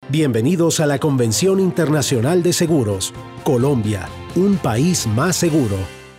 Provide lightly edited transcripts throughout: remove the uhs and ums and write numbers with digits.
Bienvenidos a la Convención Internacional de Seguros. Colombia, un país más seguro.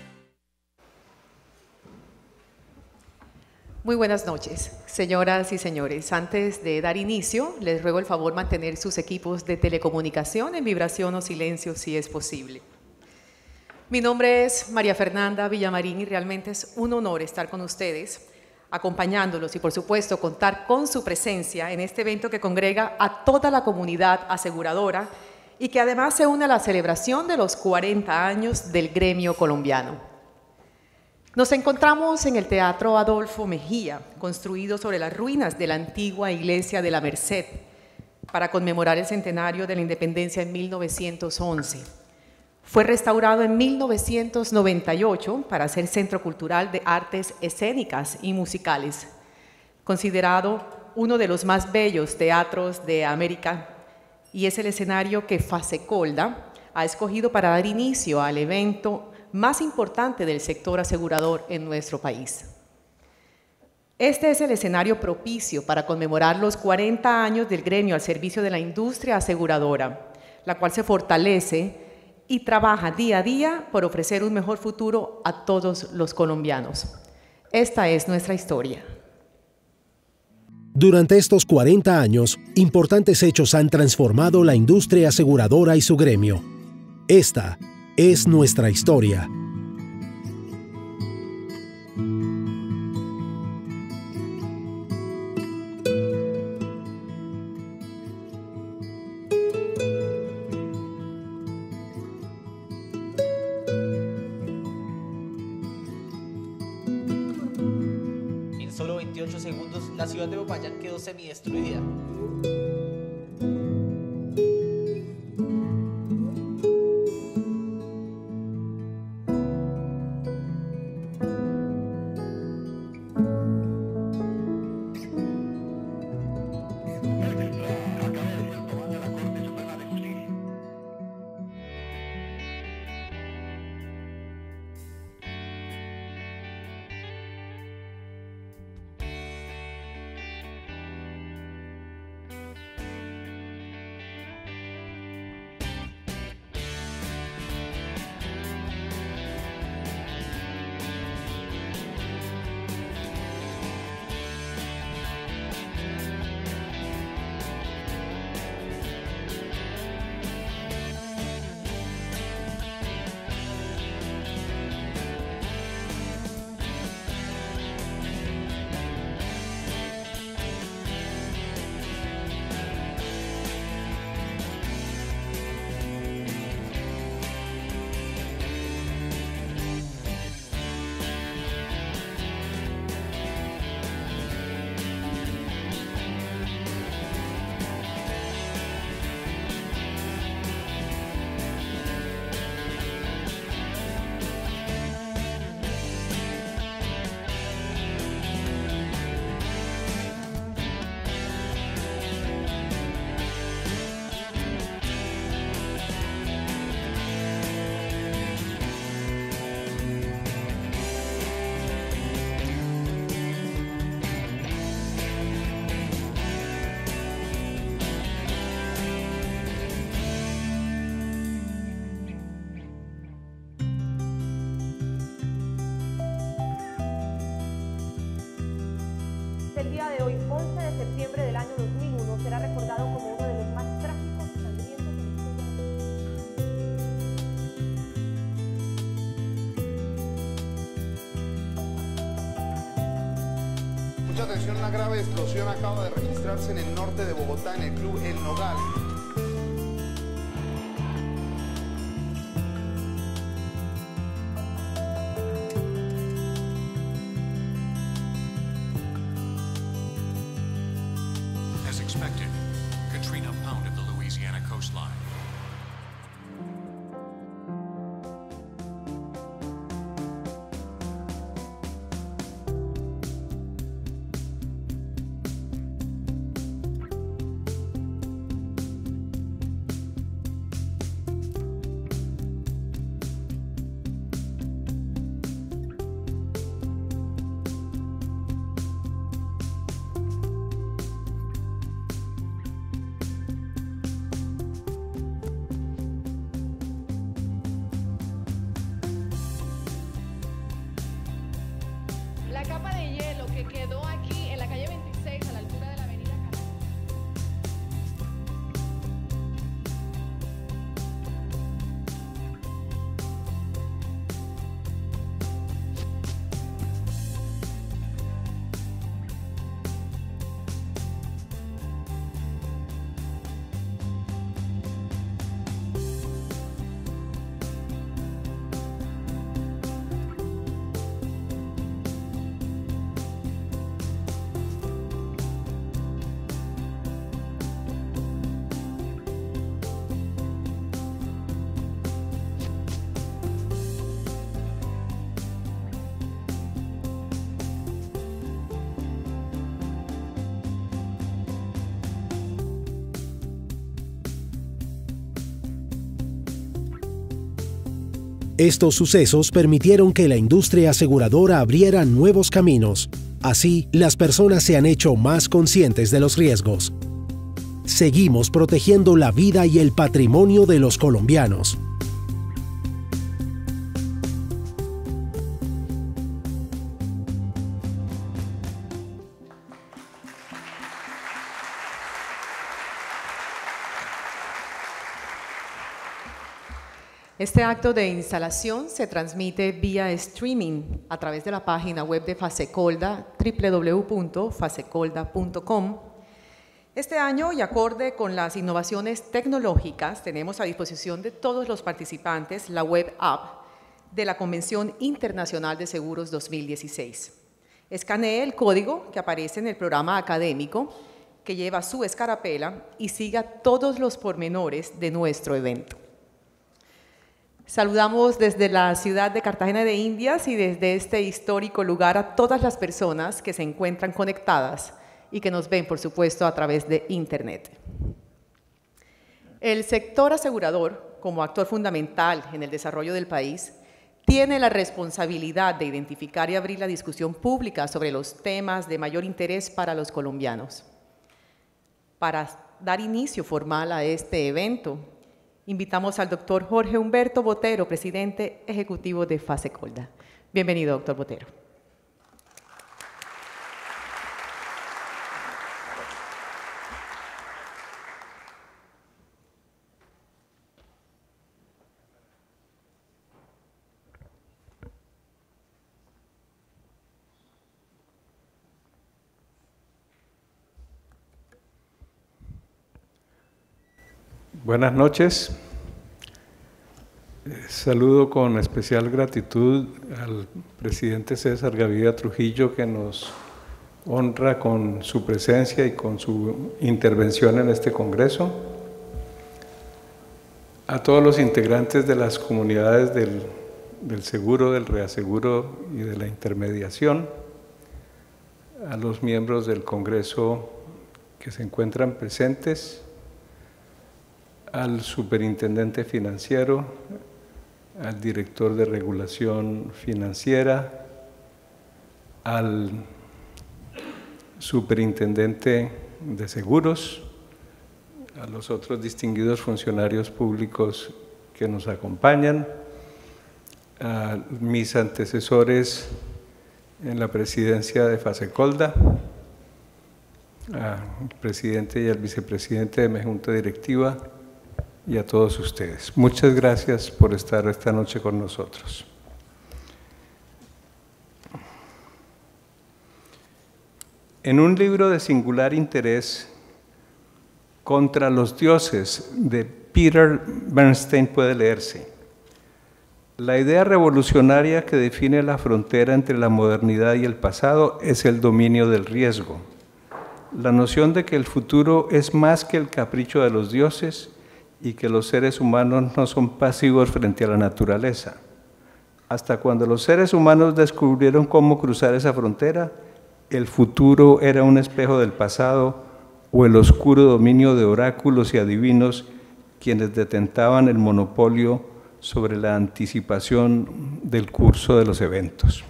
Muy buenas noches, señoras y señores. Antes de dar inicio, les ruego el favor mantener sus equipos de telecomunicación en vibración o silencio si es posible. Mi nombre es María Fernanda Villamarín y realmente es un honor estar con ustedes, acompañándolos y por supuesto contar con su presencia en este evento que congrega a toda la comunidad aseguradora y que además se une a la celebración de los 40 años del gremio colombiano. Nos encontramos en el Teatro Adolfo Mejía, construido sobre las ruinas de la antigua iglesia de la Merced, para conmemorar el centenario de la independencia en 1911. Fue restaurado en 1998 para ser Centro Cultural de Artes Escénicas y Musicales, considerado uno de los más bellos teatros de América, y es el escenario que Fasecolda ha escogido para dar inicio al evento más importante del sector asegurador en nuestro país. Este es el escenario propicio para conmemorar los 40 años del gremio al servicio de la industria aseguradora, la cual se fortalece y trabaja día a día por ofrecer un mejor futuro a todos los colombianos. Esta es nuestra historia. Durante estos 40 años, importantes hechos han transformado la industria aseguradora y su gremio. Esta es nuestra historia. Solo 28 segundos, la ciudad de Popayán quedó semidestruida. El día de hoy, 11 de septiembre del año 2001, será recordado como uno de los más trágicos y sangrientos de la historia. Mucha atención, una grave explosión acaba de registrarse en el norte de Bogotá, en el club El Nogal. As expected, Katrina pounded the Louisiana coastline. La capa de hielo que quedó aquí en la calle 26 a la altura de la avenida Caracas. Estos sucesos permitieron que la industria aseguradora abriera nuevos caminos. Así, las personas se han hecho más conscientes de los riesgos. Seguimos protegiendo la vida y el patrimonio de los colombianos. Este acto de instalación se transmite vía streaming a través de la página web de Fasecolda, www.fasecolda.com. Este año, y acorde con las innovaciones tecnológicas, tenemos a disposición de todos los participantes la web app de la Convención Internacional de Seguros 2016. Escanee el código que aparece en el programa académico que lleva su escarapela y siga todos los pormenores de nuestro evento. Saludamos desde la ciudad de Cartagena de Indias y desde este histórico lugar a todas las personas que se encuentran conectadas y que nos ven, por supuesto, a través de Internet. El sector asegurador, como actor fundamental en el desarrollo del país, tiene la responsabilidad de identificar y abrir la discusión pública sobre los temas de mayor interés para los colombianos. Para dar inicio formal a este evento, invitamos al doctor Jorge Humberto Botero, presidente ejecutivo de Fasecolda. Bienvenido, doctor Botero. Buenas noches. Saludo con especial gratitud al presidente César Gaviria Trujillo, que nos honra con su presencia y con su intervención en este congreso. A todos los integrantes de las comunidades del seguro, del reaseguro y de la intermediación, a los miembros del congreso que se encuentran presentes, al superintendente financiero, al director de regulación financiera, al superintendente de seguros, a los otros distinguidos funcionarios públicos que nos acompañan, a mis antecesores en la presidencia de Fasecolda, al presidente y al vicepresidente de mi junta directiva, y a todos ustedes. Muchas gracias por estar esta noche con nosotros. En un libro de singular interés, Contra los dioses, de Peter Bernstein, puede leerse: la idea revolucionaria que define la frontera entre la modernidad y el pasado es el dominio del riesgo. La noción de que el futuro es más que el capricho de los dioses y que los seres humanos no son pasivos frente a la naturaleza. Hasta cuando los seres humanos descubrieron cómo cruzar esa frontera, el futuro era un espejo del pasado o el oscuro dominio de oráculos y adivinos quienes detentaban el monopolio sobre la anticipación del curso de los eventos.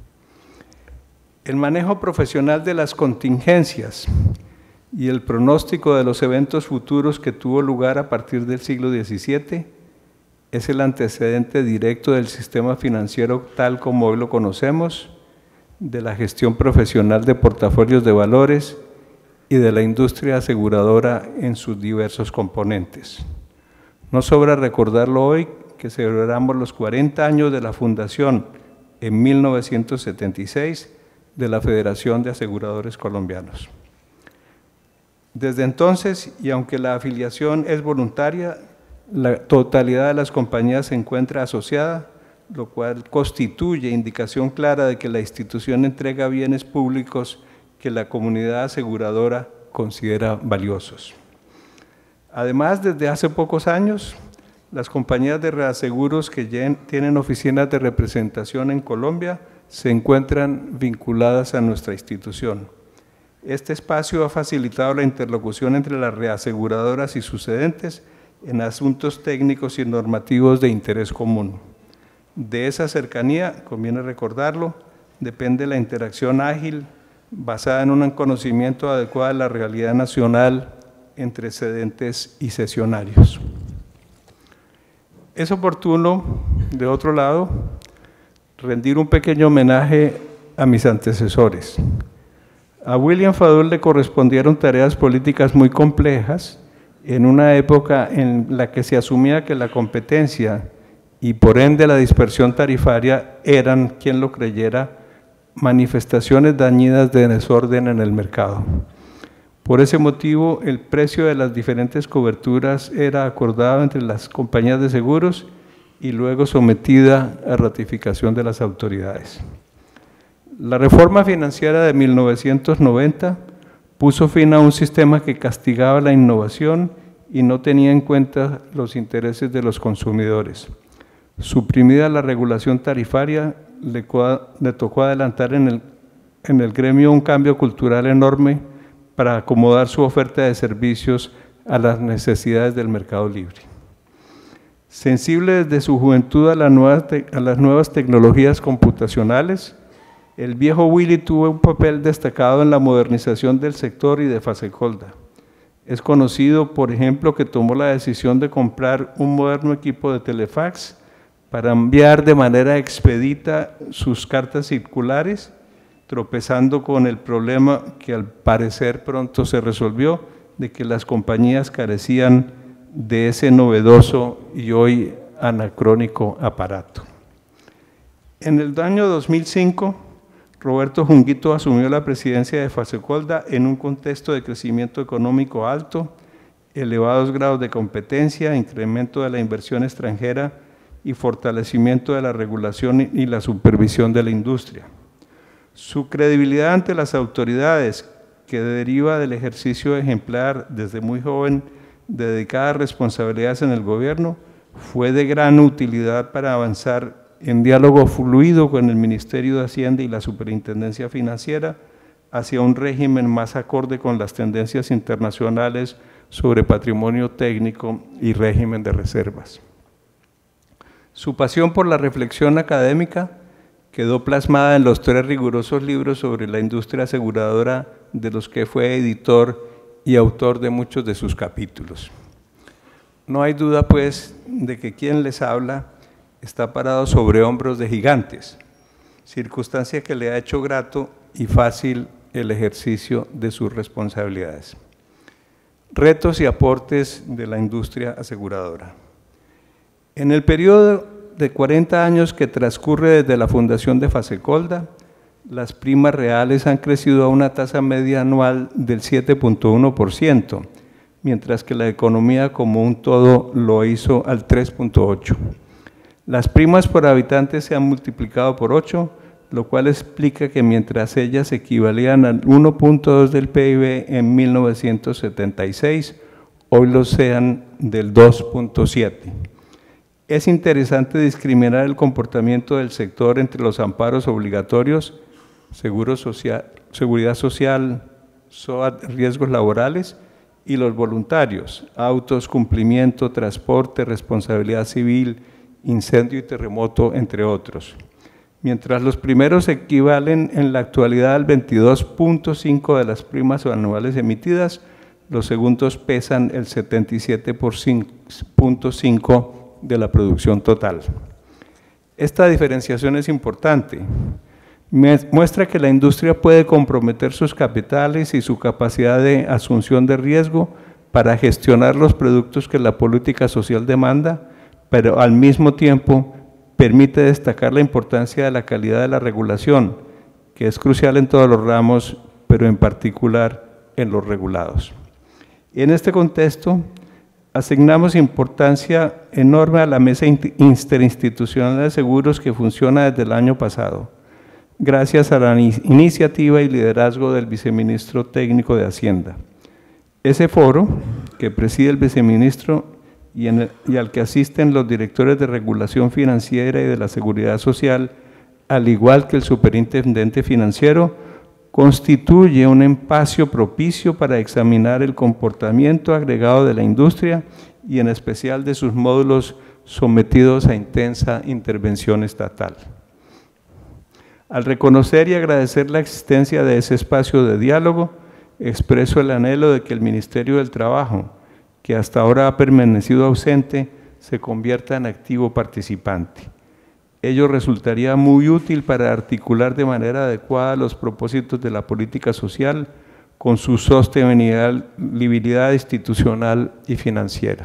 El manejo profesional de las contingencias y el pronóstico de los eventos futuros que tuvo lugar a partir del siglo XVII es el antecedente directo del sistema financiero tal como hoy lo conocemos, de la gestión profesional de portafolios de valores y de la industria aseguradora en sus diversos componentes. No sobra recordarlo hoy que celebramos los 40 años de la fundación en 1976 de la Federación de Aseguradores Colombianos. Desde entonces, y aunque la afiliación es voluntaria, la totalidad de las compañías se encuentra asociada, lo cual constituye indicación clara de que la institución entrega bienes públicos que la comunidad aseguradora considera valiosos. Además, desde hace pocos años, las compañías de reaseguros que ya tienen oficinas de representación en Colombia se encuentran vinculadas a nuestra institución. Este espacio ha facilitado la interlocución entre las reaseguradoras y sus cedentes en asuntos técnicos y normativos de interés común. De esa cercanía, conviene recordarlo, depende la interacción ágil basada en un conocimiento adecuado de la realidad nacional entre cedentes y cesionarios. Es oportuno, de otro lado, rendir un pequeño homenaje a mis antecesores. A William Fadul le correspondieron tareas políticas muy complejas en una época en la que se asumía que la competencia y por ende la dispersión tarifaria eran, quien lo creyera, manifestaciones dañinas de desorden en el mercado. Por ese motivo, el precio de las diferentes coberturas era acordado entre las compañías de seguros y luego sometida a ratificación de las autoridades. La reforma financiera de 1990 puso fin a un sistema que castigaba la innovación y no tenía en cuenta los intereses de los consumidores. Suprimida la regulación tarifaria, le tocó adelantar en el gremio un cambio cultural enorme para acomodar su oferta de servicios a las necesidades del mercado libre. Sensible desde su juventud a las nuevas tecnologías computacionales, el viejo Willy tuvo un papel destacado en la modernización del sector y de Fasecolda. Es conocido, por ejemplo, que tomó la decisión de comprar un moderno equipo de telefax para enviar de manera expedita sus cartas circulares, tropezando con el problema que al parecer pronto se resolvió, de que las compañías carecían de ese novedoso y hoy anacrónico aparato. En el año 2005, Roberto Junguito asumió la presidencia de Fasecolda en un contexto de crecimiento económico alto, elevados grados de competencia, incremento de la inversión extranjera y fortalecimiento de la regulación y la supervisión de la industria. Su credibilidad ante las autoridades, que deriva del ejercicio ejemplar desde muy joven de dedicadas responsabilidades en el gobierno, fue de gran utilidad para avanzar en diálogo fluido con el Ministerio de Hacienda y la Superintendencia Financiera hacia un régimen más acorde con las tendencias internacionales sobre patrimonio técnico y régimen de reservas. Su pasión por la reflexión académica quedó plasmada en los 3 rigurosos libros sobre la industria aseguradora, de los que fue editor y autor de muchos de sus capítulos. No hay duda, pues, de que quien les habla está parado sobre hombros de gigantes, circunstancia que le ha hecho grato y fácil el ejercicio de sus responsabilidades. Retos y aportes de la industria aseguradora. En el periodo de 40 años que transcurre desde la fundación de Fasecolda, las primas reales han crecido a una tasa media anual del 7.1%, mientras que la economía como un todo lo hizo al 3.8%. Las primas por habitante se han multiplicado por 8, lo cual explica que mientras ellas equivalían al 1.2 del PIB en 1976, hoy lo sean del 2.7. Es interesante discriminar el comportamiento del sector entre los amparos obligatorios, seguridad social, SOAT, riesgos laborales, y los voluntarios, autos, cumplimiento, transporte, responsabilidad civil, incendio y terremoto, entre otros. Mientras los primeros equivalen en la actualidad al 22.5% de las primas anuales emitidas, los segundos pesan el muestra que la industria puede comprometer sus capitales y su capacidad de asunción de riesgo para gestionar los productos que la política social demanda, pero al mismo tiempo permite destacar la importancia de la calidad de la regulación, que es crucial en todos los ramos, pero en particular en los regulados. En este contexto, asignamos importancia enorme a la Mesa Interinstitucional de Seguros que funciona desde el año pasado, gracias a la iniciativa y liderazgo del viceministro técnico de Hacienda. Ese foro, que preside el viceministro y al que asisten los directores de regulación financiera y de la seguridad social, al igual que el superintendente financiero, constituye un espacio propicio para examinar el comportamiento agregado de la industria y en especial de sus módulos sometidos a intensa intervención estatal. Al reconocer y agradecer la existencia de ese espacio de diálogo, expreso el anhelo de que el Ministerio del Trabajo, que hasta ahora ha permanecido ausente, se convierta en activo participante. Ello resultaría muy útil para articular de manera adecuada los propósitos de la política social con su sostenibilidad institucional y financiera.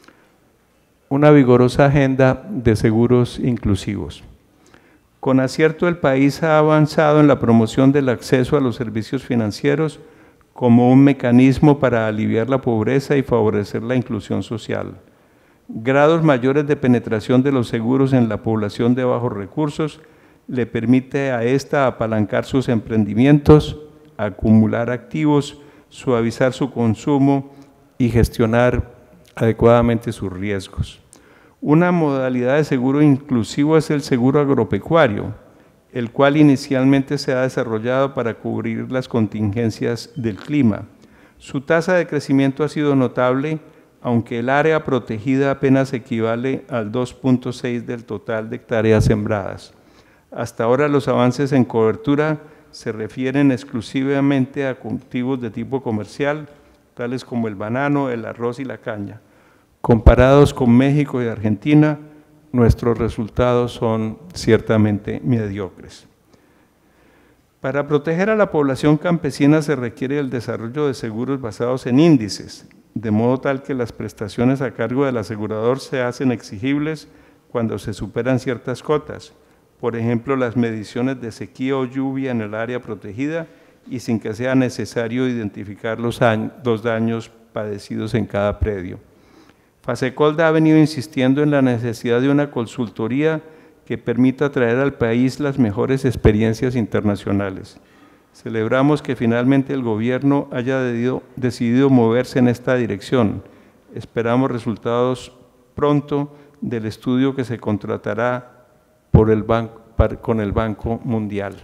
Una vigorosa agenda de seguros inclusivos. Con acierto, el país ha avanzado en la promoción del acceso a los servicios financieros como un mecanismo para aliviar la pobreza y favorecer la inclusión social. Grados mayores de penetración de los seguros en la población de bajos recursos le permite a esta apalancar sus emprendimientos, acumular activos, suavizar su consumo y gestionar adecuadamente sus riesgos. Una modalidad de seguro inclusivo es el seguro agropecuario, el cual inicialmente se ha desarrollado para cubrir las contingencias del clima. Su tasa de crecimiento ha sido notable, aunque el área protegida apenas equivale al 2.6 del total de hectáreas sembradas. Hasta ahora los avances en cobertura se refieren exclusivamente a cultivos de tipo comercial, tales como el banano, el arroz y la caña. Comparados con México y Argentina, nuestros resultados son ciertamente mediocres. Para proteger a la población campesina se requiere el desarrollo de seguros basados en índices, de modo tal que las prestaciones a cargo del asegurador se hacen exigibles cuando se superan ciertas cotas, por ejemplo, las mediciones de sequía o lluvia en el área protegida y sin que sea necesario identificar los daños padecidos en cada predio. Fasecolda ha venido insistiendo en la necesidad de una consultoría que permita traer al país las mejores experiencias internacionales. Celebramos que finalmente el gobierno haya decidido moverse en esta dirección. Esperamos resultados pronto del estudio que se contratará con el Banco Mundial.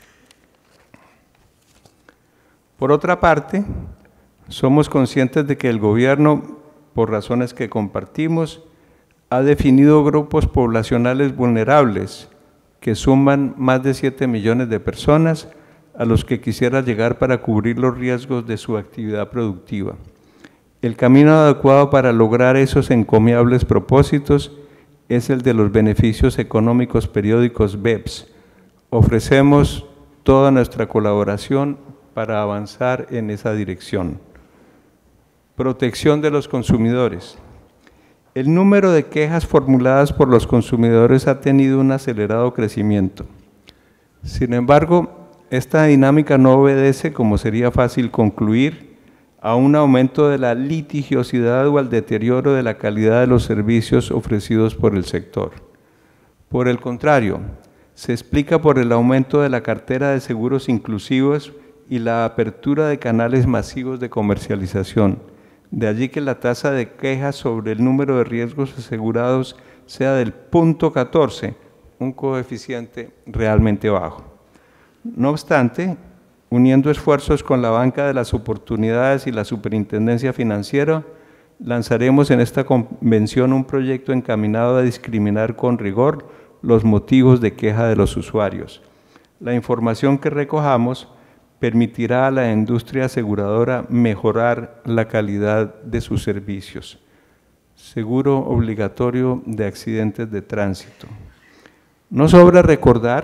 Por otra parte, somos conscientes de que el gobierno, por razones que compartimos, ha definido grupos poblacionales vulnerables que suman más de 7 millones de personas a los que quisiera llegar para cubrir los riesgos de su actividad productiva. El camino adecuado para lograr esos encomiables propósitos es el de los beneficios económicos periódicos BEPS. Ofrecemos toda nuestra colaboración para avanzar en esa dirección. Protección de los consumidores. El número de quejas formuladas por los consumidores ha tenido un acelerado crecimiento. Sin embargo, esta dinámica no obedece, como sería fácil concluir, a un aumento de la litigiosidad o al deterioro de la calidad de los servicios ofrecidos por el sector. Por el contrario, se explica por el aumento de la cartera de seguros inclusivos y la apertura de canales masivos de comercialización. De allí que la tasa de quejas sobre el número de riesgos asegurados sea del 0.14, un coeficiente realmente bajo. No obstante, uniendo esfuerzos con la Banca de las Oportunidades y la Superintendencia Financiera, lanzaremos en esta convención un proyecto encaminado a discriminar con rigor los motivos de queja de los usuarios. La información que recojamos permitirá a la industria aseguradora mejorar la calidad de sus servicios. Seguro obligatorio de accidentes de tránsito. No sobra recordar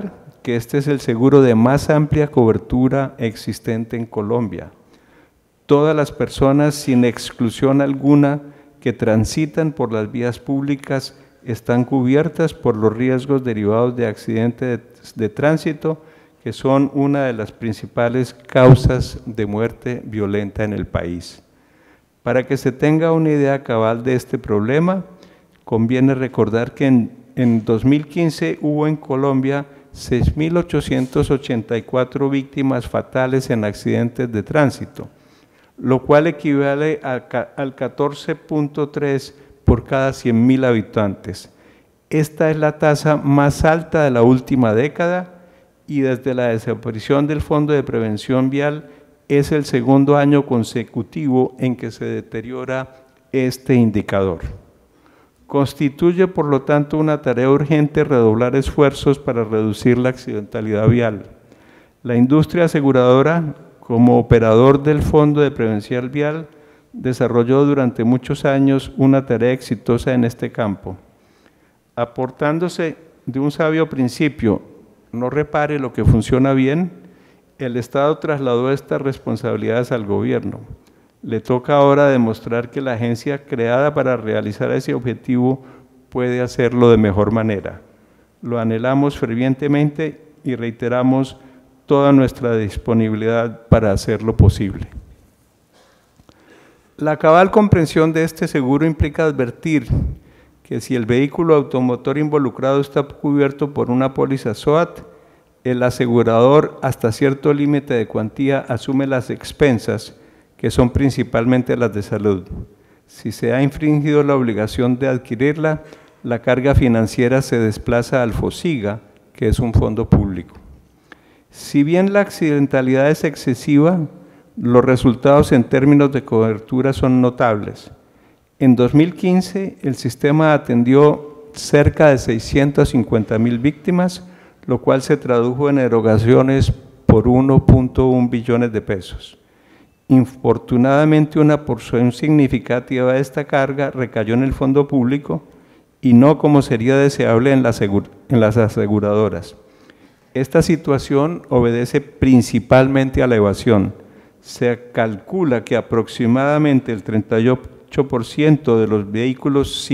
que este es el seguro de más amplia cobertura existente en Colombia. Todas las personas, sin exclusión alguna, que transitan por las vías públicas están cubiertas por los riesgos derivados de accidentes de tránsito, que son una de las principales causas de muerte violenta en el país. Para que se tenga una idea cabal de este problema, conviene recordar que en 2015 hubo en Colombia 6.884 víctimas fatales en accidentes de tránsito, lo cual equivale al 14.3 por cada 100.000 habitantes. Esta es la tasa más alta de la última década y desde la desaparición del Fondo de Prevención Vial es el segundo año consecutivo en que se deteriora este indicador. Constituye, por lo tanto, una tarea urgente redoblar esfuerzos para reducir la accidentalidad vial. La industria aseguradora, como operador del Fondo de Prevención Vial, desarrolló durante muchos años una tarea exitosa en este campo. Aportándose de un sabio principio, no repare lo que funciona bien, el Estado trasladó estas responsabilidades al gobierno. Le toca ahora demostrar que la agencia creada para realizar ese objetivo puede hacerlo de mejor manera. Lo anhelamos fervientemente y reiteramos toda nuestra disponibilidad para hacerlo posible. La cabal comprensión de este seguro implica advertir que si el vehículo automotor involucrado está cubierto por una póliza SOAT, el asegurador hasta cierto límite de cuantía asume las expensas, que son principalmente las de salud. Si se ha infringido la obligación de adquirirla, la carga financiera se desplaza al FOSIGA, que es un fondo público. Si bien la accidentalidad es excesiva, los resultados en términos de cobertura son notables. En 2015, el sistema atendió cerca de 650.000 víctimas, lo cual se tradujo en erogaciones por 1.1 billones de pesos. Infortunadamente, una porción significativa de esta carga recayó en el fondo público y no como sería deseable en las aseguradoras. Esta situación obedece principalmente a la evasión. Se calcula que aproximadamente el 38% de los vehículos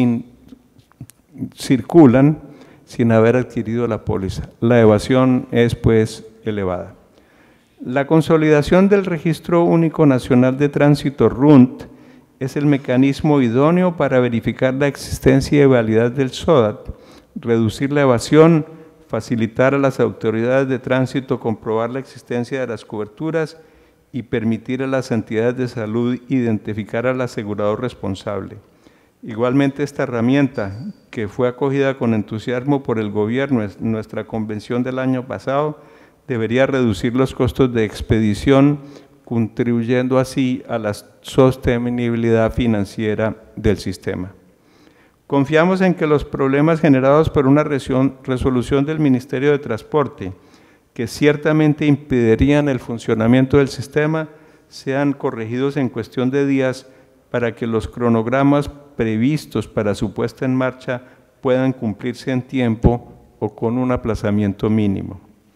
circulan sin haber adquirido la póliza. La evasión es, pues, elevada. La consolidación del Registro Único Nacional de Tránsito, RUNT, es el mecanismo idóneo para verificar la existencia y validez del SOAT, reducir la evasión, facilitar a las autoridades de tránsito comprobar la existencia de las coberturas y permitir a las entidades de salud identificar al asegurador responsable. Igualmente, esta herramienta, que fue acogida con entusiasmo por el gobierno en nuestra convención del año pasado, debería reducir los costos de expedición, contribuyendo así a la sostenibilidad financiera del sistema. Confiamos en que los problemas generados por una resolución del Ministerio de Transporte, que ciertamente impedirían el funcionamiento del sistema, sean corregidos en cuestión de días para que los cronogramas previstos para su puesta en marcha puedan cumplirse en tiempo o con un aplazamiento mínimo.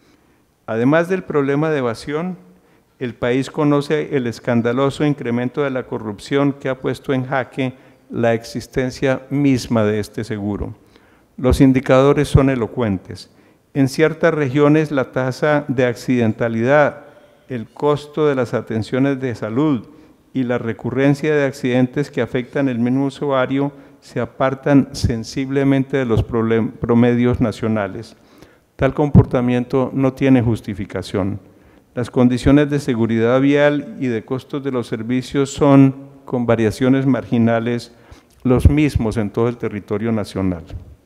Además del problema de evasión, el país conoce el escandaloso incremento de la corrupción que ha puesto en jaque la existencia misma de este seguro. Los indicadores son elocuentes. En ciertas regiones la tasa de accidentalidad, el costo de las atenciones de salud y la recurrencia de accidentes que afectan el mismo usuario se apartan sensiblemente de los promedios nacionales. Tal comportamiento no tiene justificación. Las condiciones de seguridad vial y de costos de los servicios son, con variaciones marginales, los mismos en todo el territorio nacional.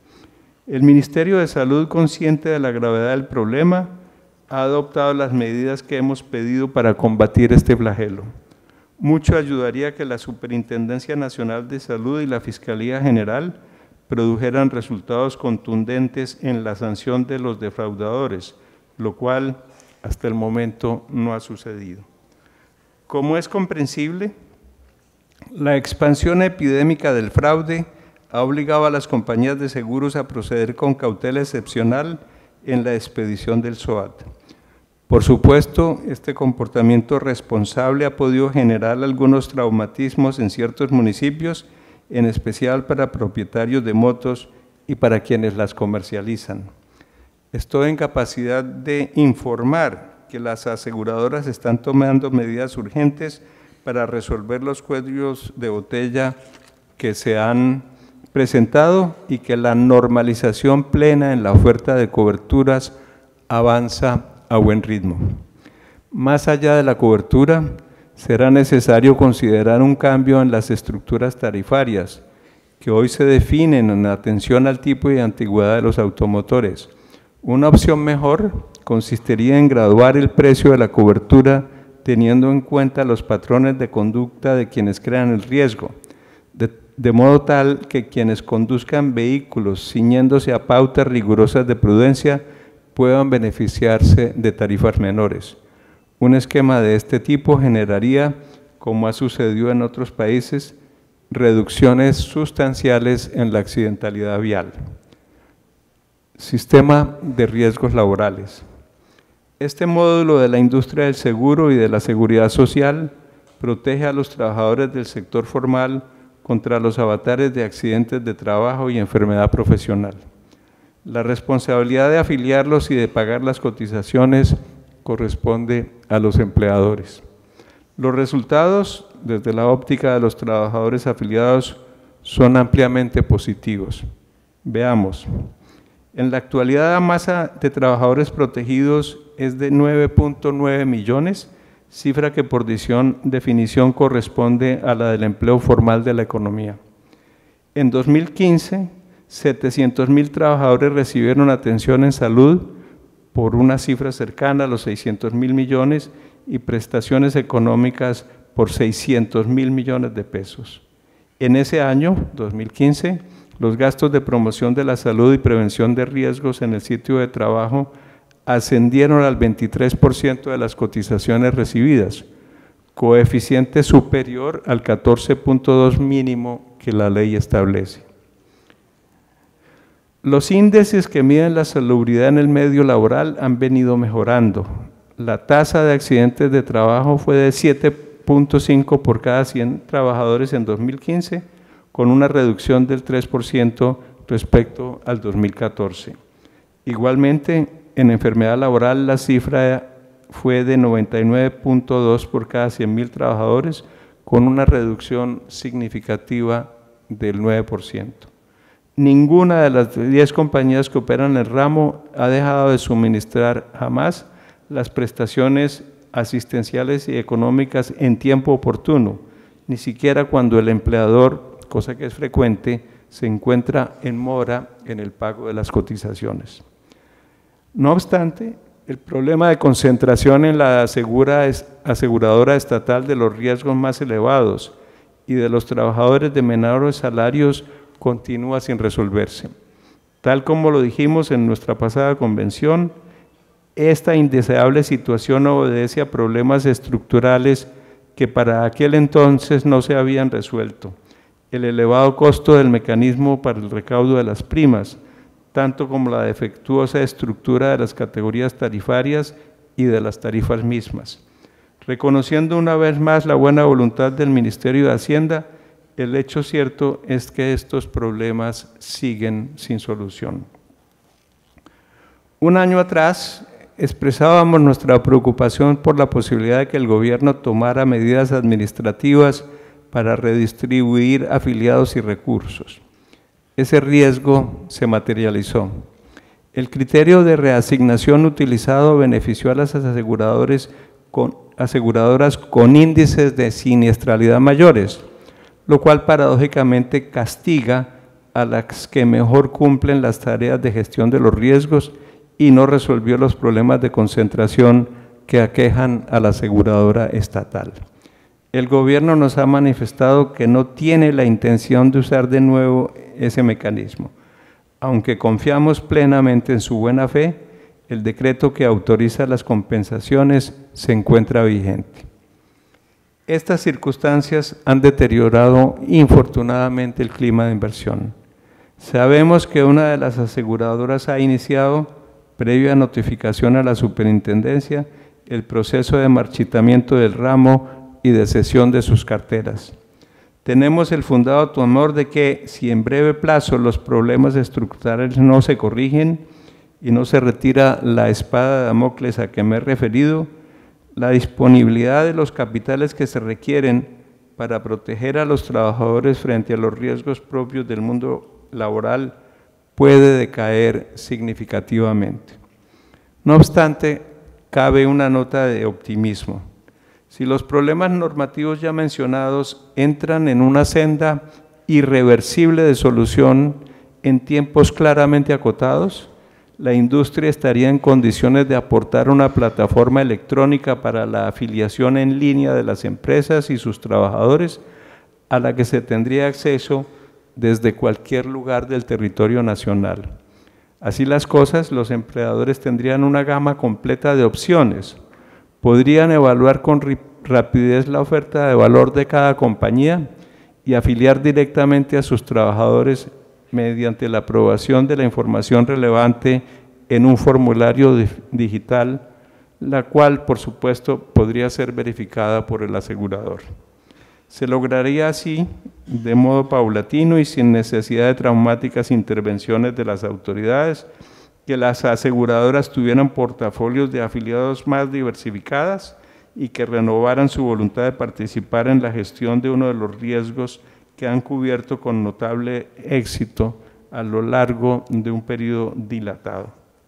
El Ministerio de Salud, consciente de la gravedad del problema, ha adoptado las medidas que hemos pedido para combatir este flagelo. Mucho ayudaría que la Superintendencia Nacional de Salud y la Fiscalía General produjeran resultados contundentes en la sanción de los defraudadores, lo cual hasta el momento no ha sucedido. Como es comprensible, la expansión epidémica del fraude ha obligado a las compañías de seguros a proceder con cautela excepcional en la expedición del SOAT. Por supuesto, este comportamiento responsable ha podido generar algunos traumatismos en ciertos municipios, en especial para propietarios de motos y para quienes las comercializan. Estoy en capacidad de informar que las aseguradoras están tomando medidas urgentes para resolver los cuellos de botella que se han presentado y que la normalización plena en la oferta de coberturas avanza a buen ritmo. Más allá de la cobertura, será necesario considerar un cambio en las estructuras tarifarias que hoy se definen en atención al tipo y antigüedad de los automotores. Una opción mejor consistiría en graduar el precio de la cobertura teniendo en cuenta los patrones de conducta de quienes crean el riesgo, de modo tal que quienes conduzcan vehículos ciñéndose a pautas rigurosas de prudencia puedan beneficiarse de tarifas menores. Un esquema de este tipo generaría, como ha sucedido en otros países, reducciones sustanciales en la accidentalidad vial. Sistema de riesgos laborales. Este módulo de la industria del seguro y de la seguridad social protege a los trabajadores del sector formal contra los avatares de accidentes de trabajo y enfermedad profesional. La responsabilidad de afiliarlos y de pagar las cotizaciones corresponde a los empleadores. Los resultados, desde la óptica de los trabajadores afiliados, son ampliamente positivos. Veamos. En la actualidad, la masa de trabajadores protegidos es de 9.9 millones, cifra que por definición corresponde a la del empleo formal de la economía. En 2015, 700.000 trabajadores recibieron atención en salud por una cifra cercana a los 600.000 millones y prestaciones económicas por 600.000 millones de pesos. En ese año, 2015, los gastos de promoción de la salud y prevención de riesgos en el sitio de trabajo ascendieron al 23% de las cotizaciones recibidas, coeficiente superior al 14.2 mínimo que la ley establece. Los índices que miden la salubridad en el medio laboral han venido mejorando. La tasa de accidentes de trabajo fue de 7.5 por cada 100 trabajadores en 2015, con una reducción del 3% respecto al 2014. Igualmente, en enfermedad laboral la cifra fue de 99.2 por cada 100.000 trabajadores, con una reducción significativa del 9%. Ninguna de las 10 compañías que operan en el ramo ha dejado de suministrar jamás las prestaciones asistenciales y económicas en tiempo oportuno, ni siquiera cuando el empleador, cosa que es frecuente, se encuentra en mora en el pago de las cotizaciones. No obstante, el problema de concentración en la aseguradora estatal de los riesgos más elevados y de los trabajadores de menores salarios continúa sin resolverse. Tal como lo dijimos en nuestra pasada convención, esta indeseable situación obedece a problemas estructurales que para aquel entonces no se habían resuelto. El elevado costo del mecanismo para el recaudo de las primas, tanto como la defectuosa estructura de las categorías tarifarias y de las tarifas mismas. Reconociendo una vez más la buena voluntad del Ministerio de Hacienda, el hecho cierto es que estos problemas siguen sin solución. Un año atrás expresábamos nuestra preocupación por la posibilidad de que el gobierno tomara medidas administrativas para redistribuir afiliados y recursos. Ese riesgo se materializó. El criterio de reasignación utilizado benefició a las aseguradoras con índices de siniestralidad mayores, lo cual paradójicamente castiga a las que mejor cumplen las tareas de gestión de los riesgos y no resolvió los problemas de concentración que aquejan a la aseguradora estatal. El gobierno nos ha manifestado que no tiene la intención de usar de nuevo ese mecanismo. Aunque confiamos plenamente en su buena fe, el decreto que autoriza las compensaciones se encuentra vigente. Estas circunstancias han deteriorado infortunadamente el clima de inversión. Sabemos que una de las aseguradoras ha iniciado, previa notificación a la superintendencia, el proceso de marchitamiento del ramo y de cesión de sus carteras. Tenemos el fundado temor de que si en breve plazo los problemas estructurales no se corrigen y no se retira la espada de Damocles a que me he referido, la disponibilidad de los capitales que se requieren para proteger a los trabajadores frente a los riesgos propios del mundo laboral puede decaer significativamente. No obstante, cabe una nota de optimismo. Si los problemas normativos ya mencionados entran en una senda irreversible de solución en tiempos claramente acotados, la industria estaría en condiciones de aportar una plataforma electrónica para la afiliación en línea de las empresas y sus trabajadores, a la que se tendría acceso desde cualquier lugar del territorio nacional. Así las cosas, los empleadores tendrían una gama completa de opciones. Podrían evaluar con rapidez la oferta de valor de cada compañía y afiliar directamente a sus trabajadores mediante la aprobación de la información relevante en un formulario digital, la cual, por supuesto, podría ser verificada por el asegurador. Se lograría así, de modo paulatino y sin necesidad de traumáticas intervenciones de las autoridades, que las aseguradoras tuvieran portafolios de afiliados más diversificadas y que renovaran su voluntad de participar en la gestión de uno de los riesgos que han cubierto con notable éxito a lo largo de un periodo dilatado.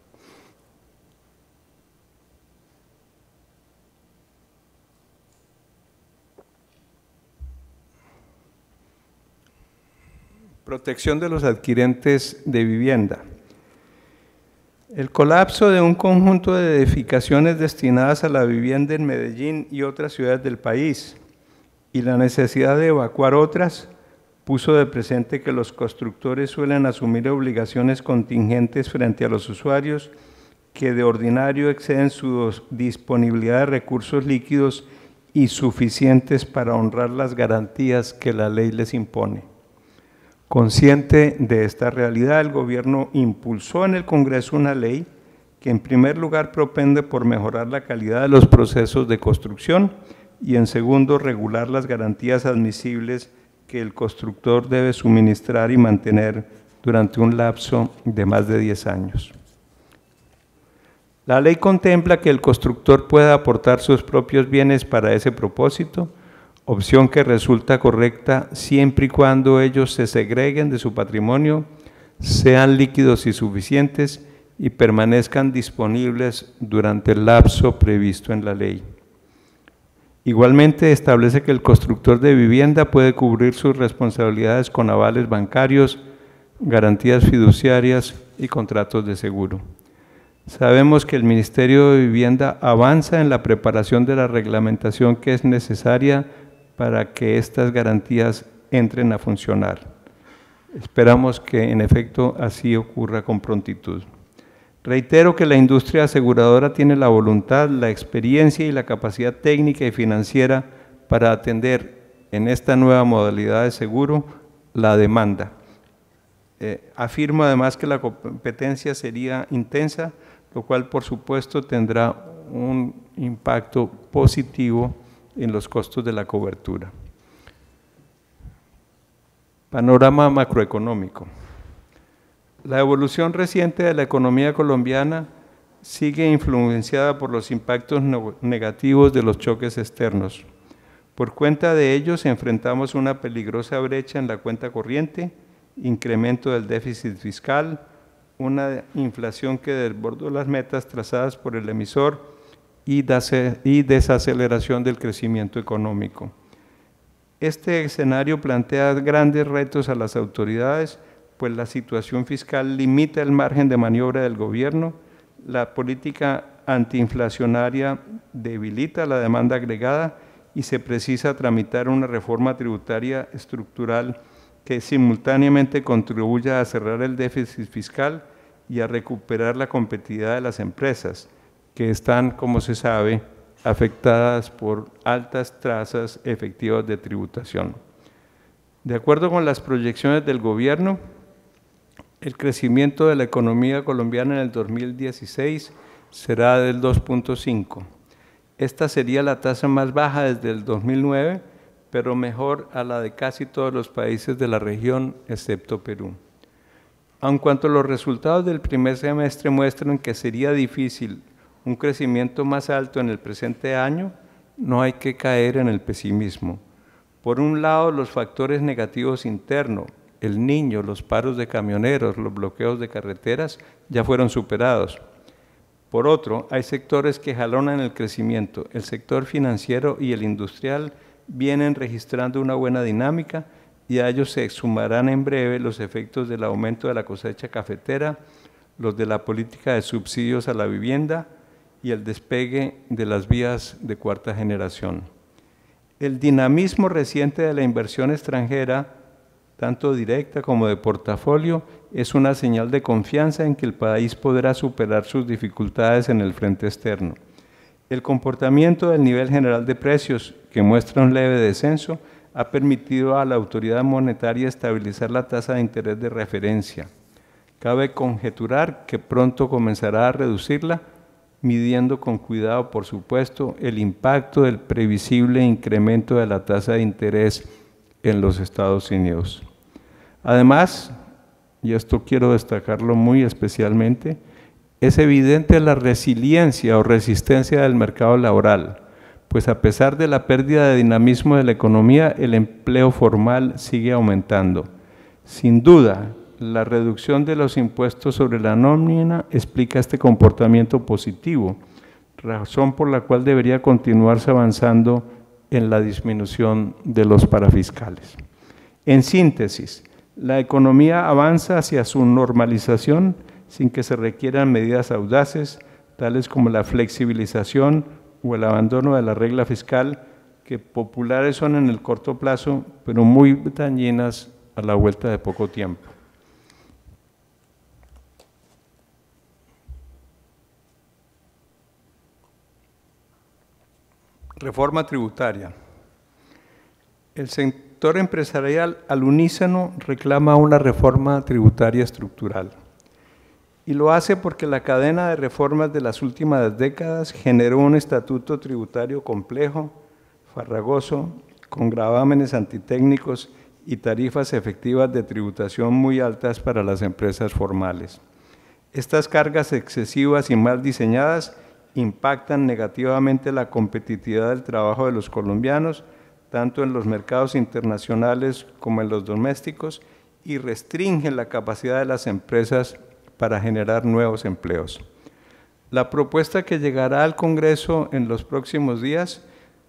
Protección de los adquirentes de vivienda. El colapso de un conjunto de edificaciones destinadas a la vivienda en Medellín y otras ciudades del país y la necesidad de evacuar otras puso de presente que los constructores suelen asumir obligaciones contingentes frente a los usuarios que de ordinario exceden su disponibilidad de recursos líquidos y suficientes para honrar las garantías que la ley les impone. Consciente de esta realidad, el gobierno impulsó en el Congreso una ley que en primer lugar propende por mejorar la calidad de los procesos de construcción y en segundo regular las garantías admisibles que el constructor debe suministrar y mantener durante un lapso de más de 10 años. La ley contempla que el constructor pueda aportar sus propios bienes para ese propósito, opción que resulta correcta siempre y cuando ellos se segreguen de su patrimonio, sean líquidos y suficientes y permanezcan disponibles durante el lapso previsto en la ley. Igualmente establece que el constructor de vivienda puede cubrir sus responsabilidades con avales bancarios, garantías fiduciarias y contratos de seguro. Sabemos que el Ministerio de Vivienda avanza en la preparación de la reglamentación que es necesaria para que estas garantías entren a funcionar. Esperamos que en efecto así ocurra con prontitud. Reitero que la industria aseguradora tiene la voluntad, la experiencia y la capacidad técnica y financiera para atender en esta nueva modalidad de seguro la demanda. Afirmo además que la competencia sería intensa, lo cual por supuesto tendrá un impacto positivo en los costos de la cobertura. Panorama macroeconómico. La evolución reciente de la economía colombiana sigue influenciada por los impactos negativos de los choques externos. Por cuenta de ellos enfrentamos una peligrosa brecha en la cuenta corriente, incremento del déficit fiscal, una inflación que desbordó las metas trazadas por el emisor y desaceleración del crecimiento económico. Este escenario plantea grandes retos a las autoridades, pues la situación fiscal limita el margen de maniobra del gobierno, la política antiinflacionaria debilita la demanda agregada y se precisa tramitar una reforma tributaria estructural que simultáneamente contribuya a cerrar el déficit fiscal y a recuperar la competitividad de las empresas, que están, como se sabe, afectadas por altas tasas efectivas de tributación. De acuerdo con las proyecciones del gobierno, El crecimiento de la economía colombiana en el 2016 será del 2.5. Esta sería la tasa más baja desde el 2009, pero mejor a la de casi todos los países de la región, excepto Perú. Aun cuanto los resultados del primer semestre muestran que sería difícil un crecimiento más alto en el presente año, no hay que caer en el pesimismo. Por un lado, los factores negativos internos, el niño, los paros de camioneros, los bloqueos de carreteras, ya fueron superados. Por otro, hay sectores que jalonan el crecimiento. El sector financiero y el industrial vienen registrando una buena dinámica y a ellos se sumarán en breve los efectos del aumento de la cosecha cafetera, los de la política de subsidios a la vivienda y el despegue de las vías de cuarta generación. El dinamismo reciente de la inversión extranjera, tanto directa como de portafolio, es una señal de confianza en que el país podrá superar sus dificultades en el frente externo. El comportamiento del nivel general de precios, que muestra un leve descenso, ha permitido a la autoridad monetaria estabilizar la tasa de interés de referencia. Cabe conjeturar que pronto comenzará a reducirla, midiendo con cuidado, por supuesto, el impacto del previsible incremento de la tasa de interés en los Estados Unidos. Además, y esto quiero destacarlo muy especialmente, es evidente la resiliencia o resistencia del mercado laboral, pues a pesar de la pérdida de dinamismo de la economía, el empleo formal sigue aumentando. Sin duda, la reducción de los impuestos sobre la nómina explica este comportamiento positivo, razón por la cual debería continuarse avanzando en la disminución de los parafiscales. En síntesis, la economía avanza hacia su normalización sin que se requieran medidas audaces, tales como la flexibilización o el abandono de la regla fiscal, que populares son en el corto plazo, pero muy dañinas a la vuelta de poco tiempo. Reforma tributaria. El sector empresarial al unísono reclama una reforma tributaria estructural. Y lo hace porque la cadena de reformas de las últimas décadas generó un estatuto tributario complejo, farragoso, con gravámenes antitécnicos y tarifas efectivas de tributación muy altas para las empresas formales. Estas cargas excesivas y mal diseñadas impactan negativamente la competitividad del trabajo de los colombianos, tanto en los mercados internacionales como en los domésticos, y restringen la capacidad de las empresas para generar nuevos empleos. La propuesta que llegará al Congreso en los próximos días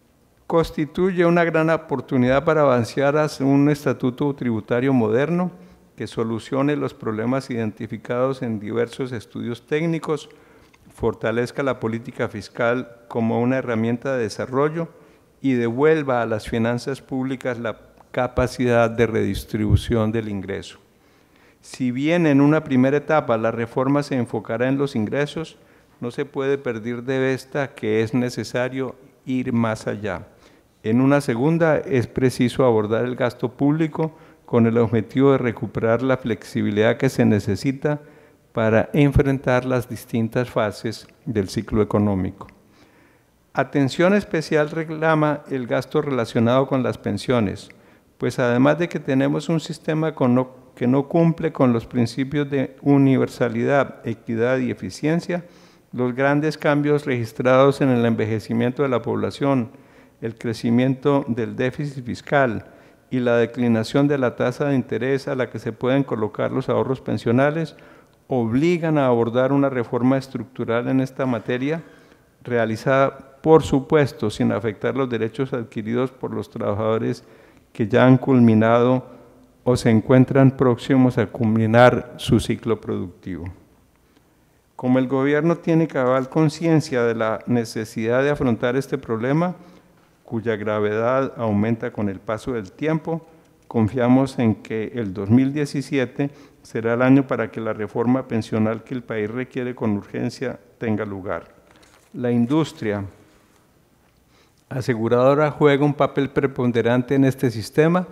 constituye una gran oportunidad para avanzar hacia un estatuto tributario moderno que solucione los problemas identificados en diversos estudios técnicos, fortalezca la política fiscal como una herramienta de desarrollo y devuelva a las finanzas públicas la capacidad de redistribución del ingreso. Si bien en una primera etapa la reforma se enfocará en los ingresos, no se puede perder de vista que es necesario ir más allá. En una segunda es preciso abordar el gasto público con el objetivo de recuperar la flexibilidad que se necesita para enfrentar las distintas fases del ciclo económico. Atención especial reclama el gasto relacionado con las pensiones, pues además de que tenemos un sistema que no cumple con los principios de universalidad, equidad y eficiencia, los grandes cambios registrados en el envejecimiento de la población, el crecimiento del déficit fiscal y la declinación de la tasa de interés a la que se pueden colocar los ahorros pensionales obligan a abordar una reforma estructural en esta materia, realizada, por supuesto, sin afectar los derechos adquiridos por los trabajadores que ya han culminado o se encuentran próximos a culminar su ciclo productivo. Como el gobierno tiene cabal conciencia de la necesidad de afrontar este problema, cuya gravedad aumenta con el paso del tiempo, confiamos en que el 2017 será el año para que la reforma pensional que el país requiere con urgencia tenga lugar. La industria aseguradora juega un papel preponderante en este sistema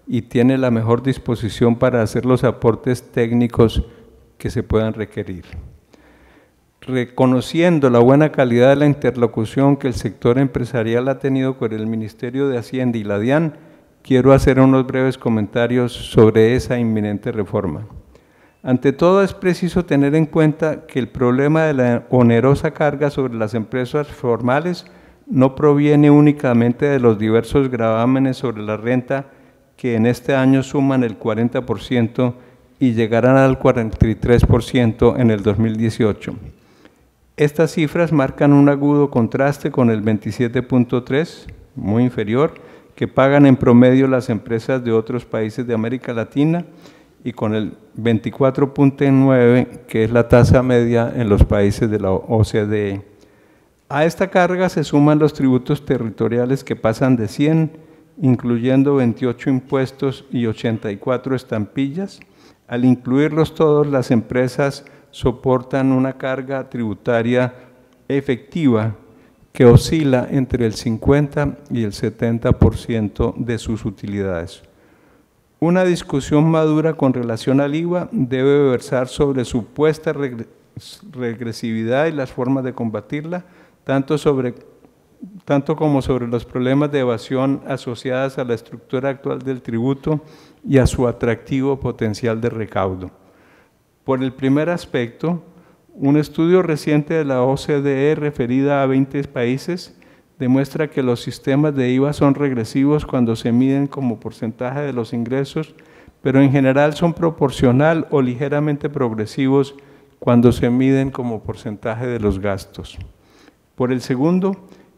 y tiene la mejor disposición para hacer los aportes técnicos que se puedan requerir. Reconociendo la buena calidad de la interlocución que el sector empresarial ha tenido con el Ministerio de Hacienda y la DIAN, quiero hacer unos breves comentarios sobre esa inminente reforma. Ante todo, es preciso tener en cuenta que el problema de la onerosa carga sobre las empresas formales no proviene únicamente de los diversos gravámenes sobre la renta que en este año suman el 40% y llegarán al 43% en el 2018. Estas cifras marcan un agudo contraste con el 27.3%, muy inferior, que pagan en promedio las empresas de otros países de América Latina, y con el 24.9%, que es la tasa media en los países de la OCDE. A esta carga se suman los tributos territoriales que pasan de 100, incluyendo 28 impuestos y 84 estampillas. Al incluirlos todos, las empresas soportan una carga tributaria efectiva que oscila entre el 50 y el 70% de sus utilidades. Una discusión madura con relación al IVA debe versar sobre su supuesta regresividad y las formas de combatirla, tanto como sobre los problemas de evasión asociadas a la estructura actual del tributo y a su atractivo potencial de recaudo. Por el primer aspecto, un estudio reciente de la OCDE referida a 20 países demuestra que los sistemas de IVA son regresivos cuando se miden como porcentaje de los ingresos, pero en general son proporcional o ligeramente progresivos cuando se miden como porcentaje de los gastos. Por el segundo,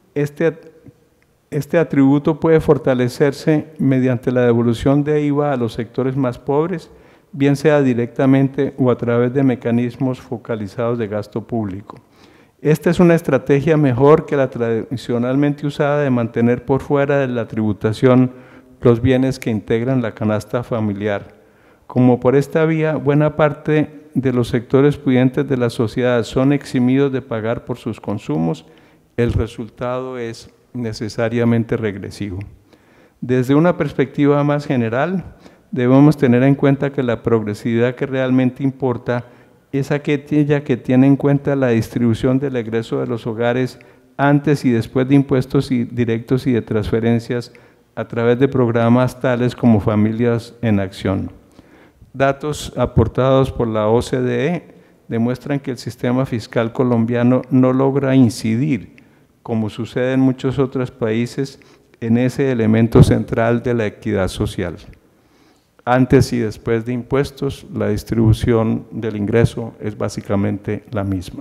este atributo puede fortalecerse mediante la devolución de IVA a los sectores más pobres, bien sea directamente o a través de mecanismos focalizados de gasto público. Esta es una estrategia mejor que la tradicionalmente usada de mantener por fuera de la tributación los bienes que integran la canasta familiar. Como por esta vía, buena parte de los sectores pudientes de la sociedad son eximidos de pagar por sus consumos, el resultado es necesariamente regresivo. Desde una perspectiva más general, debemos tener en cuenta que la progresividad que realmente importa es aquella que tiene en cuenta la distribución del egreso de los hogares antes y después de impuestos directos y de transferencias a través de programas tales como Familias en Acción. Datos aportados por la OCDE demuestran que el sistema fiscal colombiano no logra incidir, como sucede en muchos otros países, en ese elemento central de la equidad social. Antes y después de impuestos, la distribución del ingreso es básicamente la misma.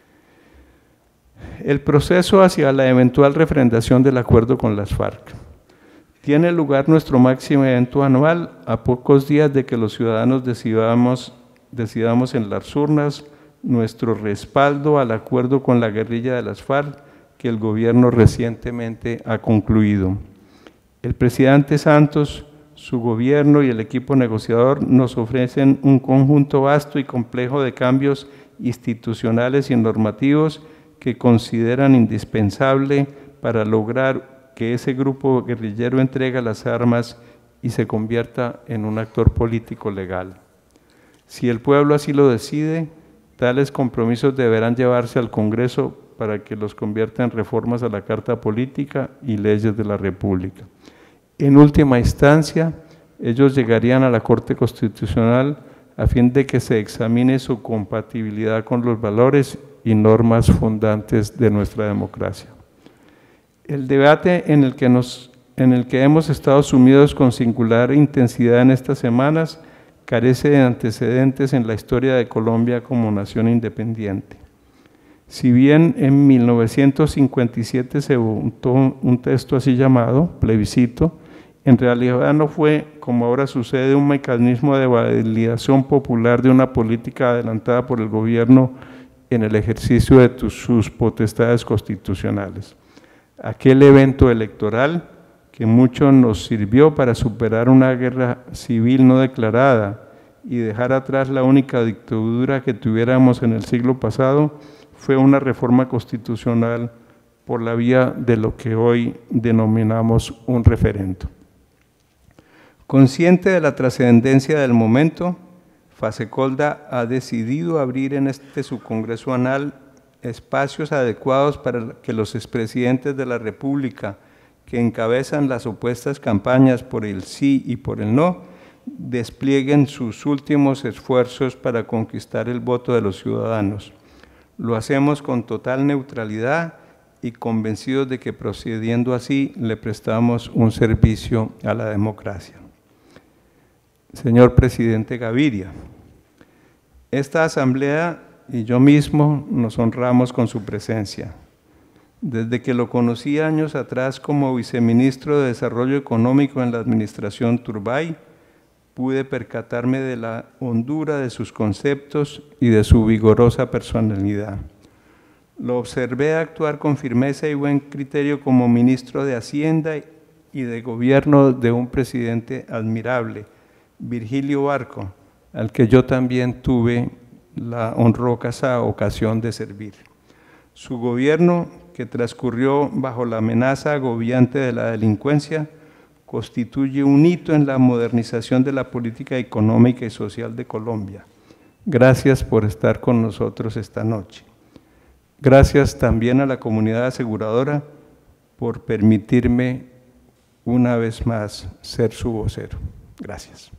El proceso hacia la eventual refrendación del acuerdo con las FARC. Tiene lugar nuestro máximo evento anual a pocos días de que los ciudadanos decidamos en las urnas nuestro respaldo al acuerdo con la guerrilla de las FARC que el gobierno recientemente ha concluido. El presidente Santos, su gobierno y el equipo negociador nos ofrecen un conjunto vasto y complejo de cambios institucionales y normativos que consideran indispensable para lograr que ese grupo guerrillero entregue las armas y se convierta en un actor político legal. Si el pueblo así lo decide, tales compromisos deberán llevarse al Congreso para que los convierta en reformas a la Carta Política y leyes de la República. En última instancia, ellos llegarían a la Corte Constitucional a fin de que se examine su compatibilidad con los valores y normas fundantes de nuestra democracia. El debate en el que hemos estado sumidos con singular intensidad en estas semanas carece de antecedentes en la historia de Colombia como nación independiente. Si bien en 1957 se votó un texto así llamado, plebiscito, en realidad no fue, como ahora sucede, un mecanismo de validación popular de una política adelantada por el gobierno en el ejercicio de sus potestades constitucionales. Aquel evento electoral que mucho nos sirvió para superar una guerra civil no declarada y dejar atrás la única dictadura que tuviéramos en el siglo pasado, fue una reforma constitucional por la vía de lo que hoy denominamos un referendo. Consciente de la trascendencia del momento, Fasecolda ha decidido abrir en este subcongreso anual espacios adecuados para que los expresidentes de la República que encabezan las opuestas campañas por el sí y por el no, desplieguen sus últimos esfuerzos para conquistar el voto de los ciudadanos. Lo hacemos con total neutralidad y convencidos de que procediendo así le prestamos un servicio a la democracia. Señor Presidente Gaviria, esta Asamblea y yo mismo nos honramos con su presencia. Desde que lo conocí años atrás como viceministro de Desarrollo Económico en la administración Turbay, pude percatarme de la hondura de sus conceptos y de su vigorosa personalidad. Lo observé actuar con firmeza y buen criterio como ministro de Hacienda y de Gobierno de un presidente admirable, Virgilio Barco, al que yo también tuve la honrosa ocasión de servir. Su gobierno, que transcurrió bajo la amenaza agobiante de la delincuencia, constituye un hito en la modernización de la política económica y social de Colombia. Gracias por estar con nosotros esta noche. Gracias también a la comunidad aseguradora por permitirme una vez más ser su vocero. Gracias.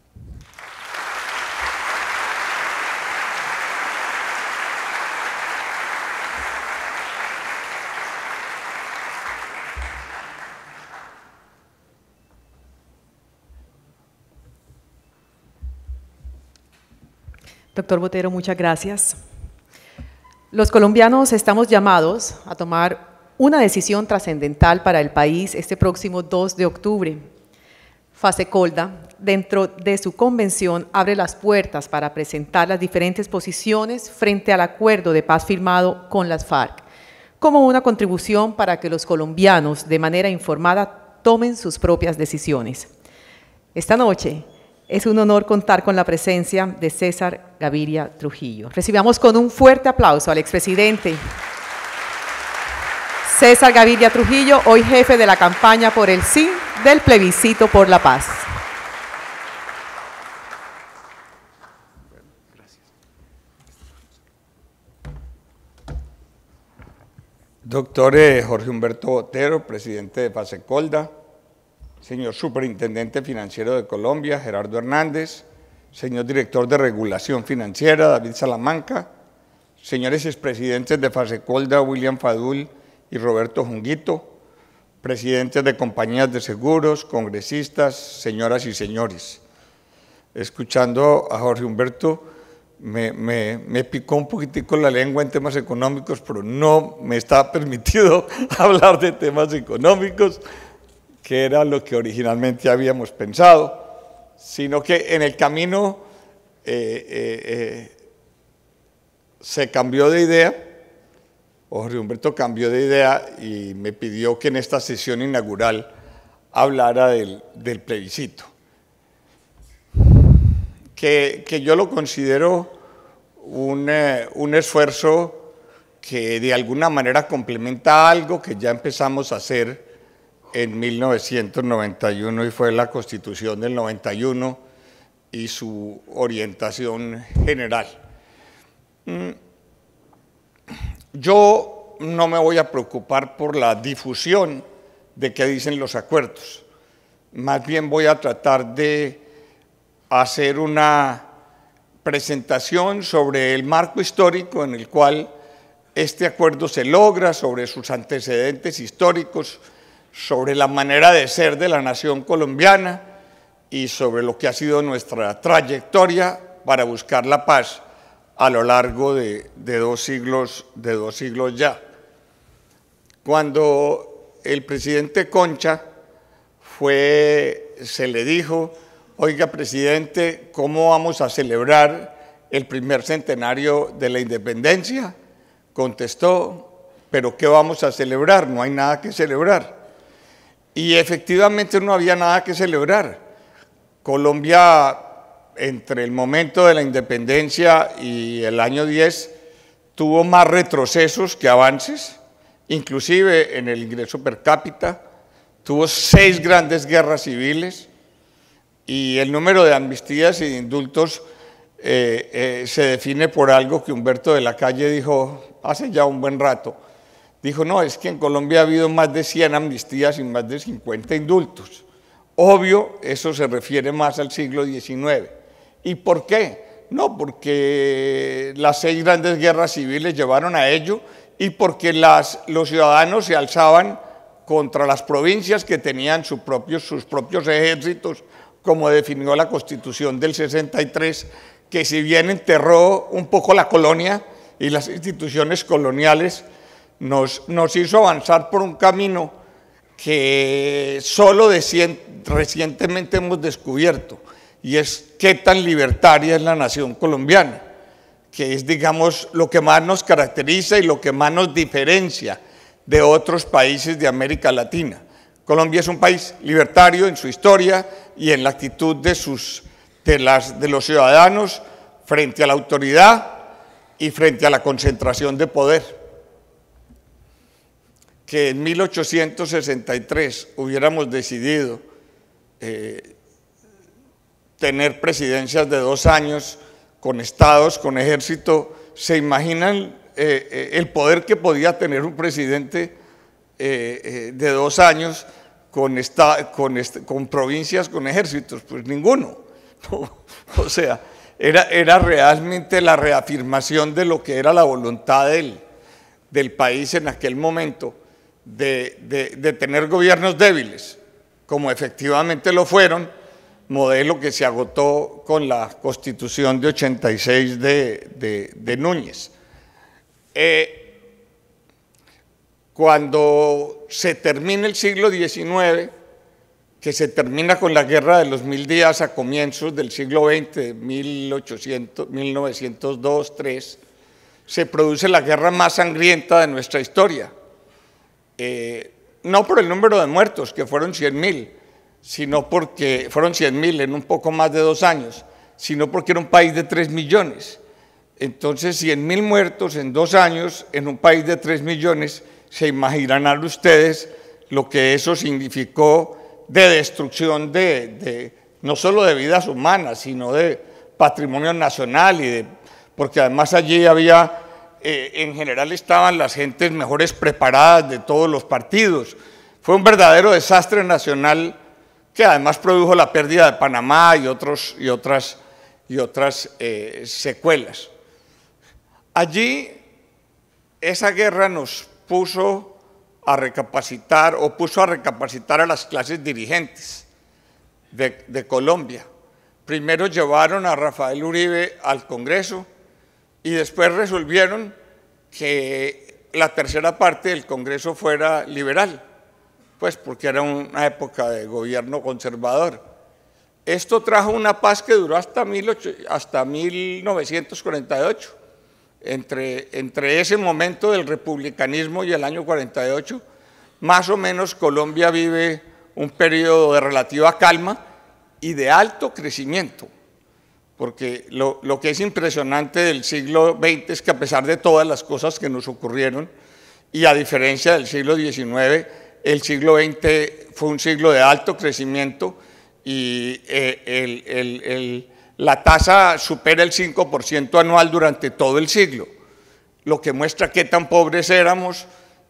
Doctor Botero, muchas gracias. Los colombianos estamos llamados a tomar una decisión trascendental para el país este próximo 2 de octubre. Fasecolda, dentro de su convención, abre las puertas para presentar las diferentes posiciones frente al acuerdo de paz firmado con las FARC, como una contribución para que los colombianos, de manera informada, tomen sus propias decisiones. Esta noche es un honor contar con la presencia de César Gaviria Trujillo. Recibamos con un fuerte aplauso al expresidente César Gaviria Trujillo, hoy jefe de la campaña por el sí del plebiscito por la paz. Doctor Jorge Humberto Botero, presidente de Fasecolda, señor Superintendente Financiero de Colombia, Gerardo Hernández, señor Director de Regulación Financiera, David Salamanca, señores expresidentes de Fasecolda, William Fadul y Roberto Junguito, presidentes de compañías de seguros, congresistas, señoras y señores. Escuchando a Jorge Humberto, me picó un poquitico la lengua en temas económicos, pero no me está permitido hablar de temas económicos, que era lo que originalmente habíamos pensado, sino que en el camino se cambió de idea, Jorge Humberto cambió de idea y me pidió que en esta sesión inaugural hablara del plebiscito, que yo lo considero un esfuerzo que de alguna manera complementa algo que ya empezamos a hacer en 1991 y fue la Constitución del 91 y su orientación general. Yo no me voy a preocupar por la difusión de qué dicen los acuerdos, más bien voy a tratar de hacer una presentación sobre el marco histórico en el cual este acuerdo se logra, sobre sus antecedentes históricos, sobre la manera de ser de la nación colombiana y sobre lo que ha sido nuestra trayectoria para buscar la paz a lo largo de dos siglos ya. Cuando el presidente Concha se le dijo, oiga presidente, ¿cómo vamos a celebrar el primer centenario de la independencia? Contestó, ¿pero qué vamos a celebrar? No hay nada que celebrar. Y efectivamente no había nada que celebrar. Colombia, entre el momento de la independencia y el año 10, tuvo más retrocesos que avances, inclusive en el ingreso per cápita, tuvo 6 grandes guerras civiles y el número de amnistías y de indultos se define por algo que Humberto de la Calle dijo hace ya un buen rato. Dijo, no, es que en Colombia ha habido más de 100 amnistías y más de 50 indultos. Obvio, eso se refiere más al siglo XIX. ¿Y por qué? No, porque las 6 grandes guerras civiles llevaron a ello y porque los ciudadanos se alzaban contra las provincias que tenían sus propios ejércitos, como definió la Constitución del 63, que si bien enterró un poco la colonia y las instituciones coloniales, nos hizo avanzar por un camino que solo recientemente hemos descubierto, y es qué tan libertaria es la nación colombiana, que es, digamos, lo que más nos caracteriza y lo que más nos diferencia de otros países de América Latina. Colombia es un país libertario en su historia y en la actitud de los ciudadanos frente a la autoridad y frente a la concentración de poder. Que en 1863 hubiéramos decidido tener presidencias de 2 años con estados, con ejército, ¿se imaginan el poder que podía tener un presidente de 2 años con provincias, con ejércitos? Pues ninguno. O sea, era realmente la reafirmación de lo que era la voluntad del país en aquel momento, de tener gobiernos débiles, como efectivamente lo fueron, modelo que se agotó con la Constitución de 86 de Núñez. Cuando se termina el siglo XIX, que se termina con la Guerra de los 1000 días a comienzos del siglo XX, de 1902-3, se produce la guerra más sangrienta de nuestra historia. No por el número de muertos, que fueron 100.000, sino porque fueron 100.000 en un poco más de 2 años, sino porque era un país de 3 millones. Entonces, 100.000 muertos en 2 años en un país de 3 millones, se imaginarán ustedes lo que eso significó de destrucción no solo de vidas humanas, sino de patrimonio nacional, porque además allí había, en general estaban las gentes mejores preparadas de todos los partidos. Fue un verdadero desastre nacional que además produjo la pérdida de Panamá y otras secuelas. Allí esa guerra nos puso a recapacitar a las clases dirigentes de Colombia. Primero llevaron a Rafael Uribe al Congreso y después resolvieron que la tercera parte del Congreso fuera liberal, pues porque era una época de gobierno conservador. Esto trajo una paz que duró hasta 1948. Entre ese momento del republicanismo y el año 48, más o menos Colombia vive un periodo de relativa calma y de alto crecimiento, porque lo que es impresionante del siglo XX es que a pesar de todas las cosas que nos ocurrieron, y a diferencia del siglo XIX, el siglo XX fue un siglo de alto crecimiento y la tasa supera el 5% anual durante todo el siglo, lo que muestra qué tan pobres éramos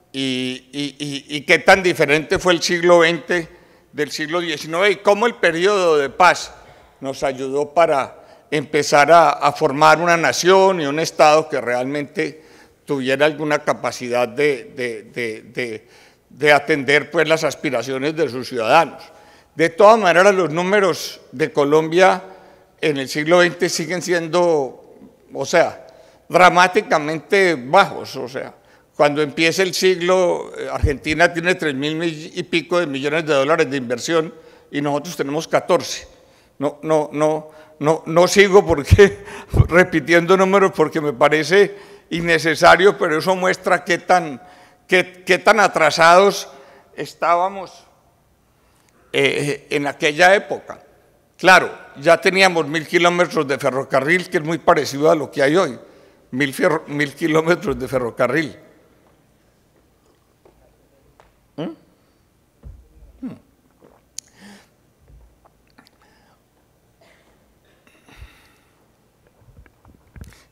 y qué tan diferente fue el siglo XX del siglo XIX y cómo el periodo de paz nos ayudó para empezar a formar una nación y un Estado que realmente tuviera alguna capacidad de atender pues, las aspiraciones de sus ciudadanos. De todas maneras, los números de Colombia en el siglo XX siguen siendo, o sea, dramáticamente bajos. O sea, cuando empieza el siglo, Argentina tiene 3.000 y pico de millones de dólares de inversión y nosotros tenemos 14. No sigo repitiendo números porque me parece innecesario, pero eso muestra qué tan atrasados estábamos en aquella época. Claro, ya teníamos 1.000 kilómetros de ferrocarril, que es muy parecido a lo que hay hoy, 1.000 kilómetros de ferrocarril.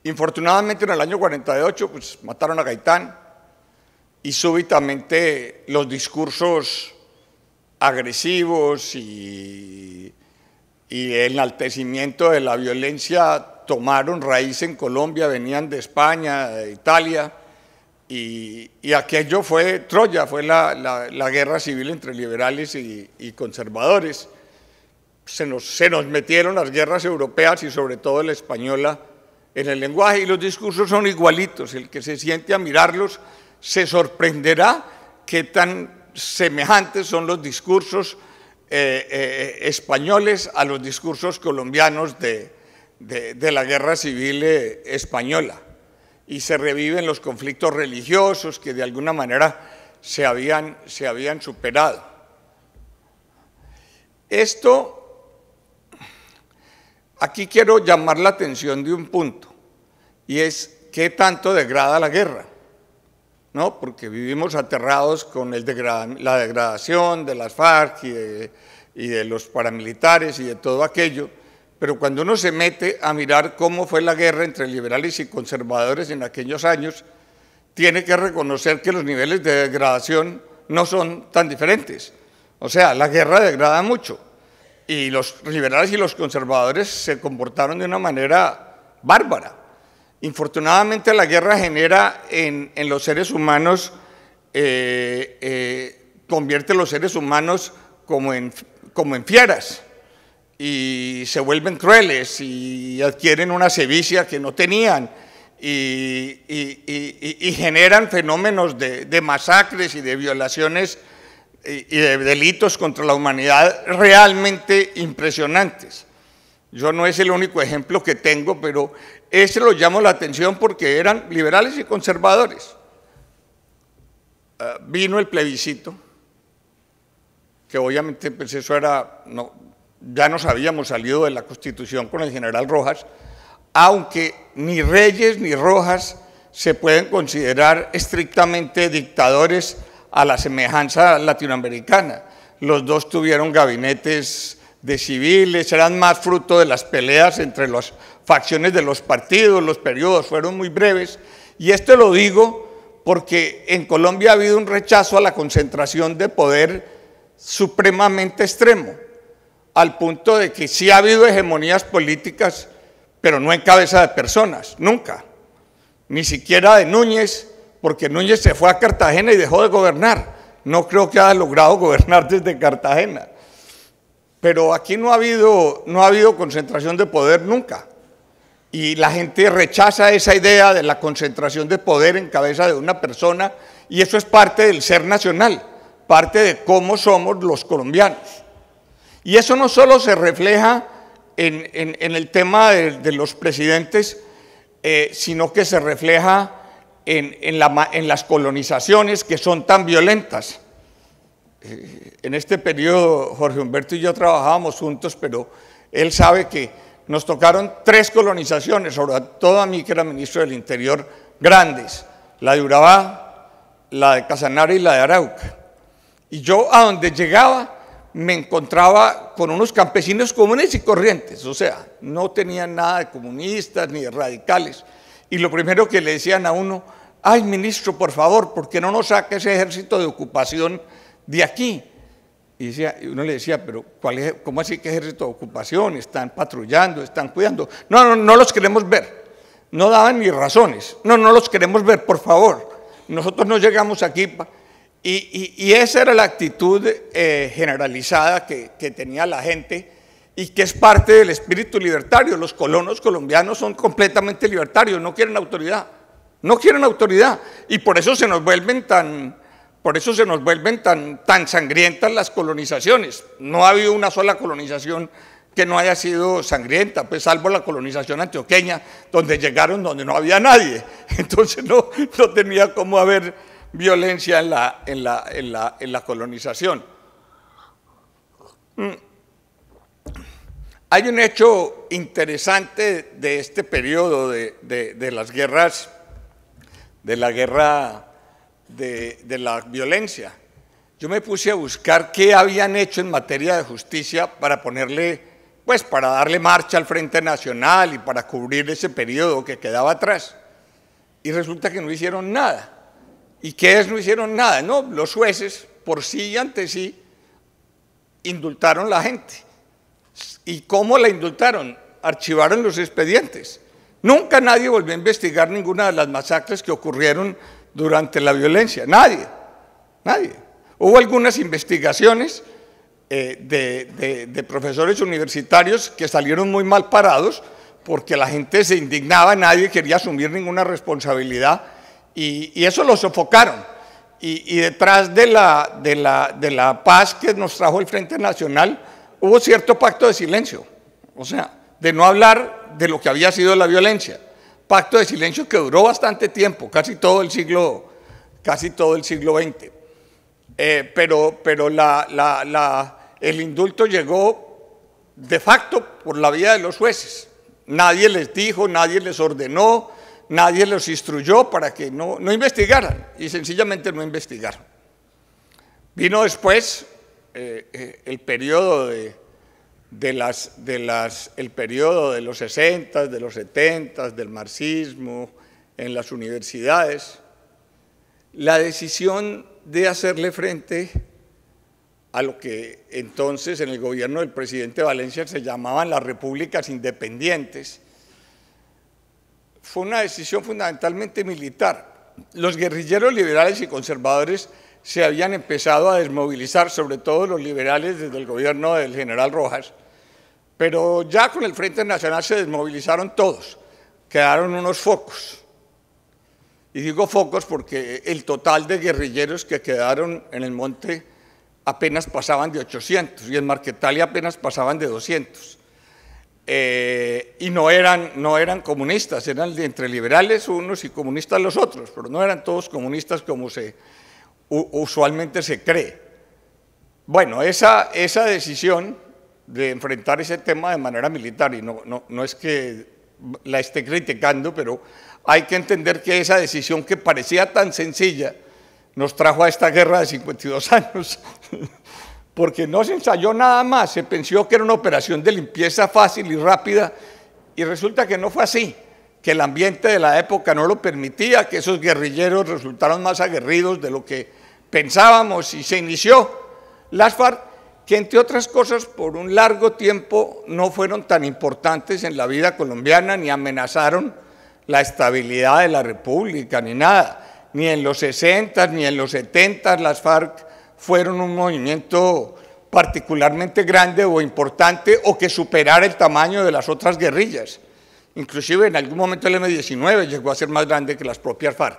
Infortunadamente en el año 48 pues, mataron a Gaitán y súbitamente los discursos agresivos y el enaltecimiento de la violencia tomaron raíz en Colombia, venían de España, de Italia, y aquello fue Troya, fue la guerra civil entre liberales y conservadores. Se nos metieron las guerras europeas y sobre todo la española en el lenguaje, y los discursos son igualitos. El que se siente a mirarlos se sorprenderá qué tan semejantes son los discursos españoles a los discursos colombianos de la guerra civil española, y se reviven los conflictos religiosos que de alguna manera se habían superado. Aquí quiero llamar la atención de un punto, y es qué tanto degrada la guerra, ¿no? Porque vivimos aterrados con la degradación de las FARC y de los paramilitares y de todo aquello, pero cuando uno se mete a mirar cómo fue la guerra entre liberales y conservadores en aquellos años, tiene que reconocer que los niveles de degradación no son tan diferentes. O sea, la guerra degrada mucho, y los liberales y los conservadores se comportaron de una manera bárbara. Infortunadamente la guerra genera en los seres humanos, convierte a los seres humanos como en fieras, y se vuelven crueles y adquieren una sevicia que no tenían, y generan fenómenos de masacres y de violaciones y de delitos contra la humanidad realmente impresionantes. Yo no es el único ejemplo que tengo, pero ese lo llamo la atención porque eran liberales y conservadores. Vino el plebiscito, que obviamente pues eso era, ya nos habíamos salido de la Constitución con el general Rojas, aunque ni Reyes ni Rojas se pueden considerar estrictamente dictadores a la semejanza latinoamericana. Los dos tuvieron gabinetes de civiles, eran más fruto de las peleas entre las facciones de los partidos, los periodos fueron muy breves, y esto lo digo porque en Colombia ha habido un rechazo a la concentración de poder supremamente extremo, al punto de que sí ha habido hegemonías políticas, pero no en cabeza de personas, nunca, ni siquiera de Núñez, porque Núñez se fue a Cartagena y dejó de gobernar. No creo que haya logrado gobernar desde Cartagena. Pero aquí no ha habido concentración de poder nunca. Y la gente rechaza esa idea de la concentración de poder en cabeza de una persona, y eso es parte del ser nacional, parte de cómo somos los colombianos. Y eso no solo se refleja en el tema de los presidentes, sino que se refleja en las colonizaciones que son tan violentas. En este periodo Jorge Humberto y yo trabajábamos juntos, pero él sabe que nos tocaron 3 colonizaciones, sobre todo a mí que era ministro del Interior, grandes, la de Urabá, la de Casanare y la de Arauca. Y yo a donde llegaba me encontraba con unos campesinos comunes y corrientes, o sea, no tenían nada de comunistas ni de radicales. Y lo primero que le decían a uno: ay, ministro, por favor, ¿por qué no nos saca ese ejército de ocupación de aquí? Y uno le decía, pero ¿cómo así que ejército de ocupación? Están patrullando, están cuidando. No los queremos ver. No daban ni razones. No los queremos ver, por favor. Nosotros no llegamos aquí. Y esa era la actitud generalizada que tenía la gente, y que es parte del espíritu libertario. Los colonos colombianos son completamente libertarios, no quieren autoridad. No quieren autoridad, y por eso se nos vuelven tan sangrientas las colonizaciones. No ha habido una sola colonización que no haya sido sangrienta, pues salvo la colonización antioqueña, donde llegaron donde no había nadie. Entonces no tenía cómo haber violencia en la colonización. Hay un hecho interesante de este periodo de las guerras, de la guerra de la violencia. Yo me puse a buscar qué habían hecho en materia de justicia para ponerle pues para darle marcha al Frente Nacional y para cubrir ese periodo que quedaba atrás. Y resulta que no hicieron nada. ¿Y qué es? No hicieron nada. No, los jueces, por sí y ante sí, indultaron la gente. ¿Y cómo la indultaron? Archivaron los expedientes. Nunca nadie volvió a investigar ninguna de las masacres que ocurrieron durante la violencia. Nadie. Hubo algunas investigaciones de profesores universitarios que salieron muy mal parados porque la gente se indignaba, nadie quería asumir ninguna responsabilidad y eso lo sofocaron. Y detrás de la paz que nos trajo el Frente Nacional hubo cierto pacto de silencio, o sea, de no hablar de lo que había sido la violencia. Pacto de silencio que duró bastante tiempo, casi todo el siglo XX. Pero el indulto llegó de facto por la vía de los jueces. Nadie les dijo, nadie les ordenó, nadie los instruyó para que no investigaran, y sencillamente no investigaron. Vino después el periodo el periodo de los 60, de los 70, del marxismo en las universidades. La decisión de hacerle frente a lo que entonces en el gobierno del presidente Valencia se llamaban las repúblicas independientes, fue una decisión fundamentalmente militar. Los guerrilleros liberales y conservadores se habían empezado a desmovilizar, sobre todo los liberales desde el gobierno del general Rojas, pero ya con el Frente Nacional se desmovilizaron todos, quedaron unos focos. Y digo focos porque el total de guerrilleros que quedaron en el monte apenas pasaban de 800 y en Marquetalia apenas pasaban de 200. Y no eran comunistas, eran entre liberales unos y comunistas los otros, pero no eran todos comunistas como usualmente se cree. Bueno, esa decisión de enfrentar ese tema de manera militar, y no es que la esté criticando, pero hay que entender que esa decisión que parecía tan sencilla nos trajo a esta guerra de 52 años, porque no se ensayó nada más, se pensó que era una operación de limpieza fácil y rápida, y resulta que no fue así, que el ambiente de la época no lo permitía, que esos guerrilleros resultaron más aguerridos de lo que pensábamos, y se inició las FARC, que entre otras cosas por un largo tiempo no fueron tan importantes en la vida colombiana, ni amenazaron la estabilidad de la República, ni nada. Ni en los 60 ni en los 70 las FARC fueron un movimiento particularmente grande o importante o que superara el tamaño de las otras guerrillas. Inclusive en algún momento el M-19 llegó a ser más grande que las propias FARC.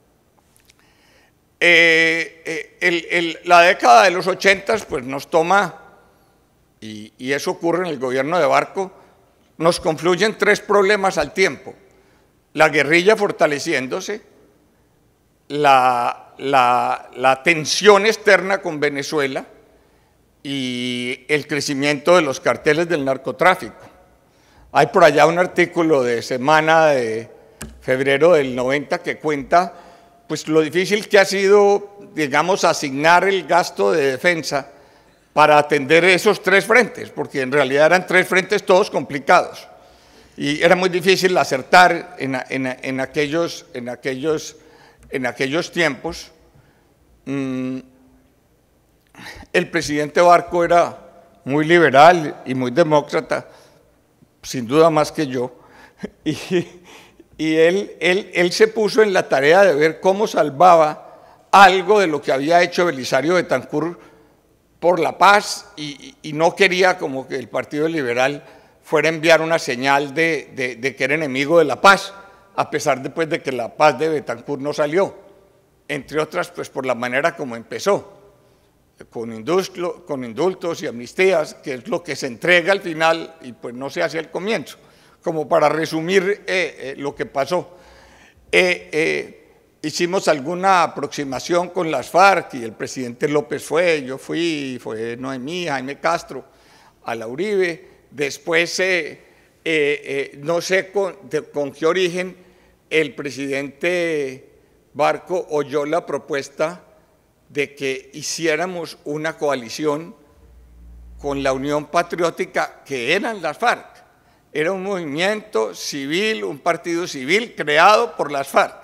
La década de los 80 pues nos toma, y eso ocurre en el gobierno de Barco, nos confluyen tres problemas al tiempo: la guerrilla fortaleciéndose, la tensión externa con Venezuela y el crecimiento de los carteles del narcotráfico. Hay por allá un artículo de Semana de febrero del 90 que cuenta pues lo difícil que ha sido, digamos, asignar el gasto de defensa para atender esos tres frentes, porque en realidad eran tres frentes todos complicados y era muy difícil acertar en aquellos tiempos. El presidente Barco era muy liberal y muy demócrata, sin duda más que yo, y él se puso en la tarea de ver cómo salvaba algo de lo que había hecho Belisario Betancur por la paz, y no quería como que el Partido Liberal fuera a enviar una señal de que era enemigo de la paz, a pesar después de que la paz de Betancur no salió, entre otras pues por la manera como empezó, con indultos y amnistías, que es lo que se entrega al final y pues no se hace al comienzo, como para resumir lo que pasó. Hicimos alguna aproximación con las FARC y el presidente López fue, yo fui, fue Noemí, Jaime Castro, a la Uribe. Después, no sé con qué origen, el presidente Barco oyó la propuesta de que hiciéramos una coalición con la Unión Patriótica, que eran las FARC. Era un movimiento civil, un partido civil creado por las FARC.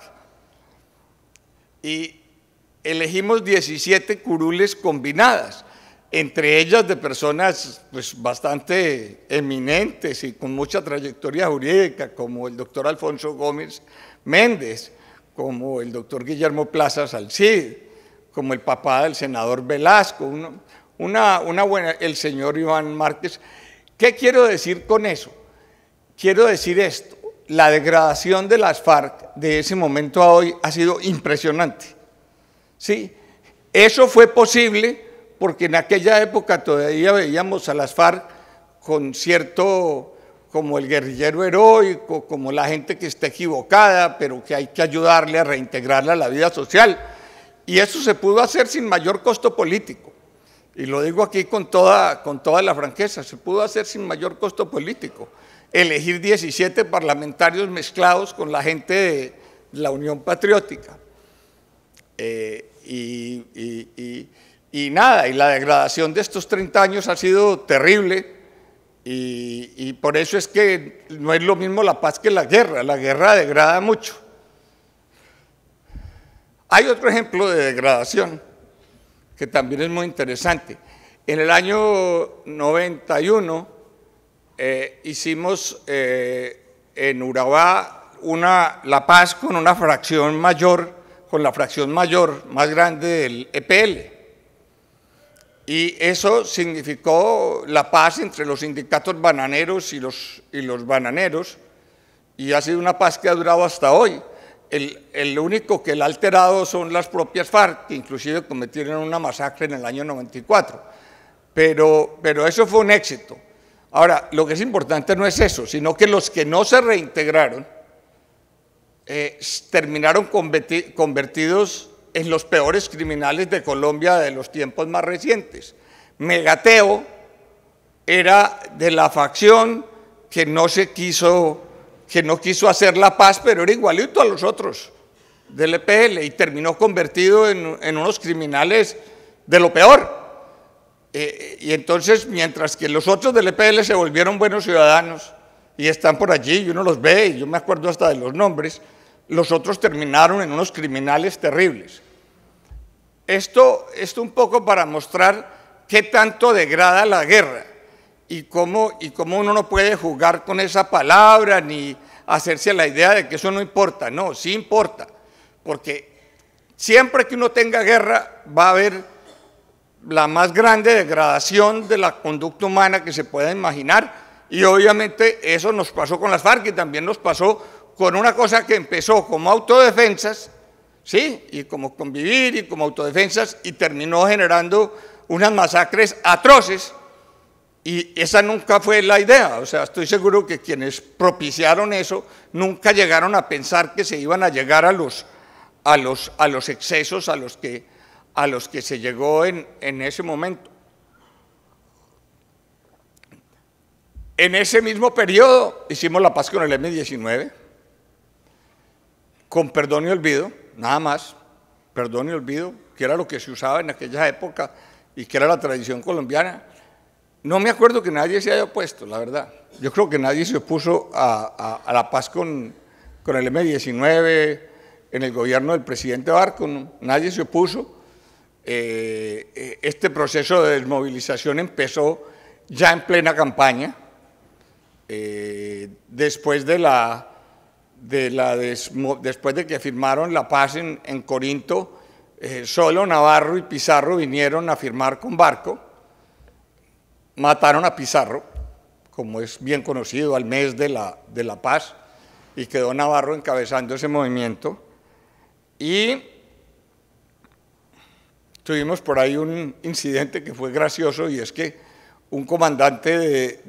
Y elegimos 17 curules combinadas, entre ellas de personas pues, bastante eminentes y con mucha trayectoria jurídica, como el doctor Alfonso Gómez Méndez, como el doctor Guillermo Plaza Salcid, como el papá del senador Velasco, el señor Iván Márquez. ¿Qué quiero decir con eso? Quiero decir esto: la degradación de las FARC de ese momento a hoy ha sido impresionante. ¿Sí? Eso fue posible porque en aquella época todavía veíamos a las FARC con cierto, como el guerrillero heroico, como la gente que está equivocada, pero que hay que ayudarle a reintegrarla a la vida social. Y eso se pudo hacer sin mayor costo político. Y lo digo aquí con toda la franqueza, se pudo hacer sin mayor costo político. Elegir 17 parlamentarios mezclados con la gente de la Unión Patriótica. Y nada, y la degradación de estos 30 años ha sido terrible, y por eso es que no es lo mismo la paz que la guerra degrada mucho. Hay otro ejemplo de degradación que también es muy interesante. En el año 91 hicimos en Urabá la paz con una fracción mayor, con la fracción mayor más grande del EPL. Y eso significó la paz entre los sindicatos bananeros y los bananeros, y ha sido una paz que ha durado hasta hoy. El único que la ha alterado son las propias FARC, que inclusive cometieron una masacre en el año 94. Pero eso fue un éxito. Ahora, lo que es importante no es eso, sino que los que no se reintegraron terminaron convertidos en los peores criminales de Colombia de los tiempos más recientes. Megateo era de la facción que no quiso hacer la paz, pero era igualito a los otros del EPL, y terminó convertido en unos criminales de lo peor. Y entonces, mientras que los otros del EPL se volvieron buenos ciudadanos y están por allí y uno los ve, y yo me acuerdo hasta de los nombres, los otros terminaron en unos criminales terribles. Esto un poco para mostrar qué tanto degrada la guerra y cómo uno no puede jugar con esa palabra ni hacerse la idea de que eso no importa. No, sí importa, porque siempre que uno tenga guerra va a haber la más grande degradación de la conducta humana que se pueda imaginar, y obviamente eso nos pasó con las FARC y también nos pasó con una cosa que empezó como autodefensas, ¿sí? Y como convivir y como autodefensas, y terminó generando unas masacres atroces, y esa nunca fue la idea. O sea, estoy seguro que quienes propiciaron eso nunca llegaron a pensar que se iban a llegar a los excesos a los que se llegó en ese momento. En ese mismo periodo hicimos la paz con el M-19, con perdón y olvido, nada más, perdón y olvido, que era lo que se usaba en aquella época y que era la tradición colombiana. No me acuerdo que nadie se haya opuesto, la verdad. Yo creo que nadie se opuso a la paz con el M-19 en el gobierno del presidente Barco, ¿no? Nadie se opuso. Este proceso de desmovilización empezó ya en plena campaña, después de que firmaron la paz en Corinto. Solo Navarro y Pizarro vinieron a firmar con Barco, mataron a Pizarro, como es bien conocido, al mes de la paz, y quedó Navarro encabezando ese movimiento. Y tuvimos por ahí un incidente que fue gracioso, y es que un comandante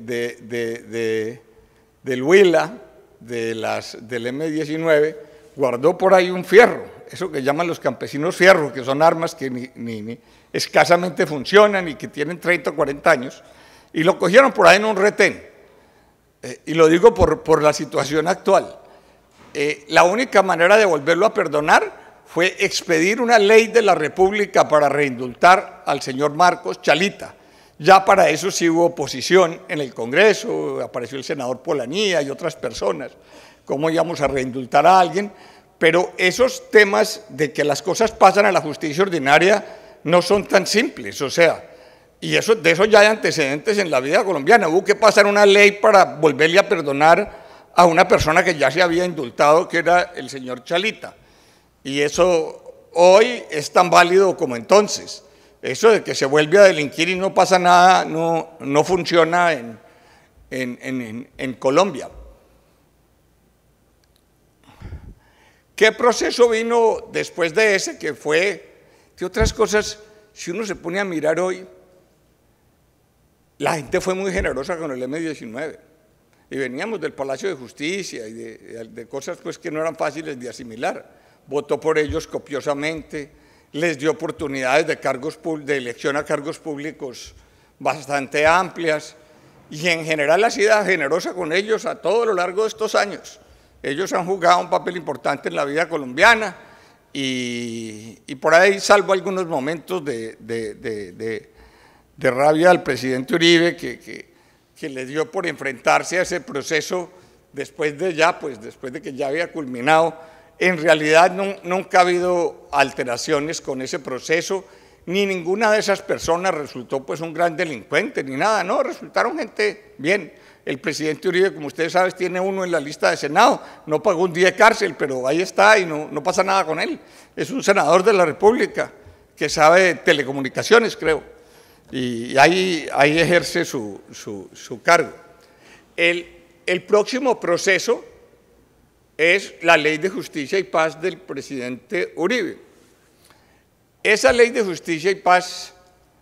del Huila, del M-19, guardó por ahí un fierro, eso que llaman los campesinos fierro, que son armas que ni escasamente funcionan y que tienen 30 o 40 años, y lo cogieron por ahí en un retén. Y lo digo por la situación actual. La única manera de volverlo a perdonar fue expedir una ley de la República para reindultar al señor Marcos Chalita. Ya para eso sí hubo oposición en el Congreso, apareció el senador Polanía y otras personas, cómo íbamos a reindultar a alguien, pero esos temas de que las cosas pasan a la justicia ordinaria no son tan simples, o sea, y de eso ya hay antecedentes en la vida colombiana. Hubo que pasar una ley para volverle a perdonar a una persona que ya se había indultado, que era el señor Chalita, y eso hoy es tan válido como entonces. Eso de que se vuelve a delinquir y no pasa nada no funciona en Colombia. ¿Qué proceso vino después de ese? Que fue, que otras cosas, si uno se pone a mirar hoy, la gente fue muy generosa con el M-19 y veníamos del Palacio de Justicia y de cosas pues que no eran fáciles de asimilar. Votó por ellos copiosamente, les dio oportunidades de elección a cargos públicos bastante amplias y en general ha sido generosa con ellos a todo lo largo de estos años. Ellos han jugado un papel importante en la vida colombiana y por ahí, salvo algunos momentos de rabia al presidente Uribe que le dio por enfrentarse a ese proceso después de que ya había culminado. En realidad nunca ha habido alteraciones con ese proceso, ni ninguna de esas personas resultó pues un gran delincuente, ni nada, no, resultaron gente bien. El presidente Uribe, como ustedes saben, tiene uno en la lista de Senado, no pagó un día de cárcel, pero ahí está y no pasa nada con él. Es un senador de la República que sabe de telecomunicaciones, creo, y ahí ejerce su cargo. El próximo proceso es la Ley de Justicia y Paz del presidente Uribe. Esa Ley de Justicia y Paz,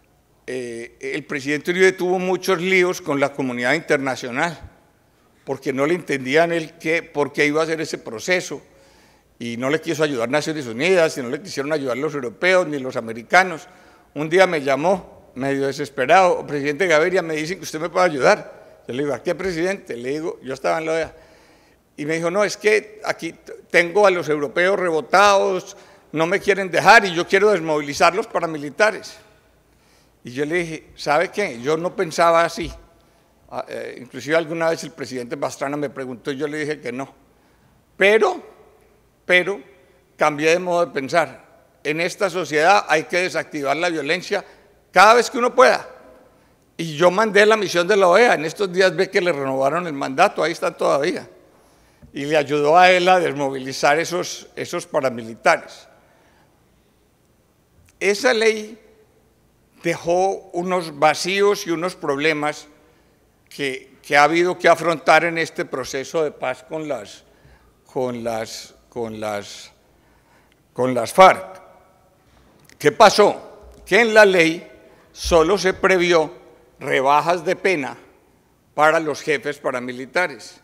el presidente Uribe tuvo muchos líos con la comunidad internacional, porque no le entendían por qué iba a hacer ese proceso, y no le quiso ayudar Naciones Unidas, y no le quisieron ayudar los europeos ni los americanos. Un día me llamó, medio desesperado: presidente Gaviria, me dicen que usted me puede ayudar. Yo le digo: ¿a qué presidente? Le digo, yo estaba en la OEA. Y me dijo: no, es que aquí tengo a los europeos rebotados, no me quieren dejar y yo quiero desmovilizar los paramilitares. Y yo le dije: ¿sabe qué? Yo no pensaba así. Inclusive alguna vez el presidente Pastrana me preguntó y yo le dije que no. Pero cambié de modo de pensar. En esta sociedad hay que desactivar la violencia cada vez que uno pueda. Y yo mandé la misión de la OEA. En estos días ve que le renovaron el mandato, ahí están todavía. Y le ayudó a él a desmovilizar esos paramilitares. Esa ley dejó unos vacíos y unos problemas que ha habido que afrontar en este proceso de paz con las FARC. ¿Qué pasó? Que en la ley solo se previó rebajas de pena para los jefes paramilitares.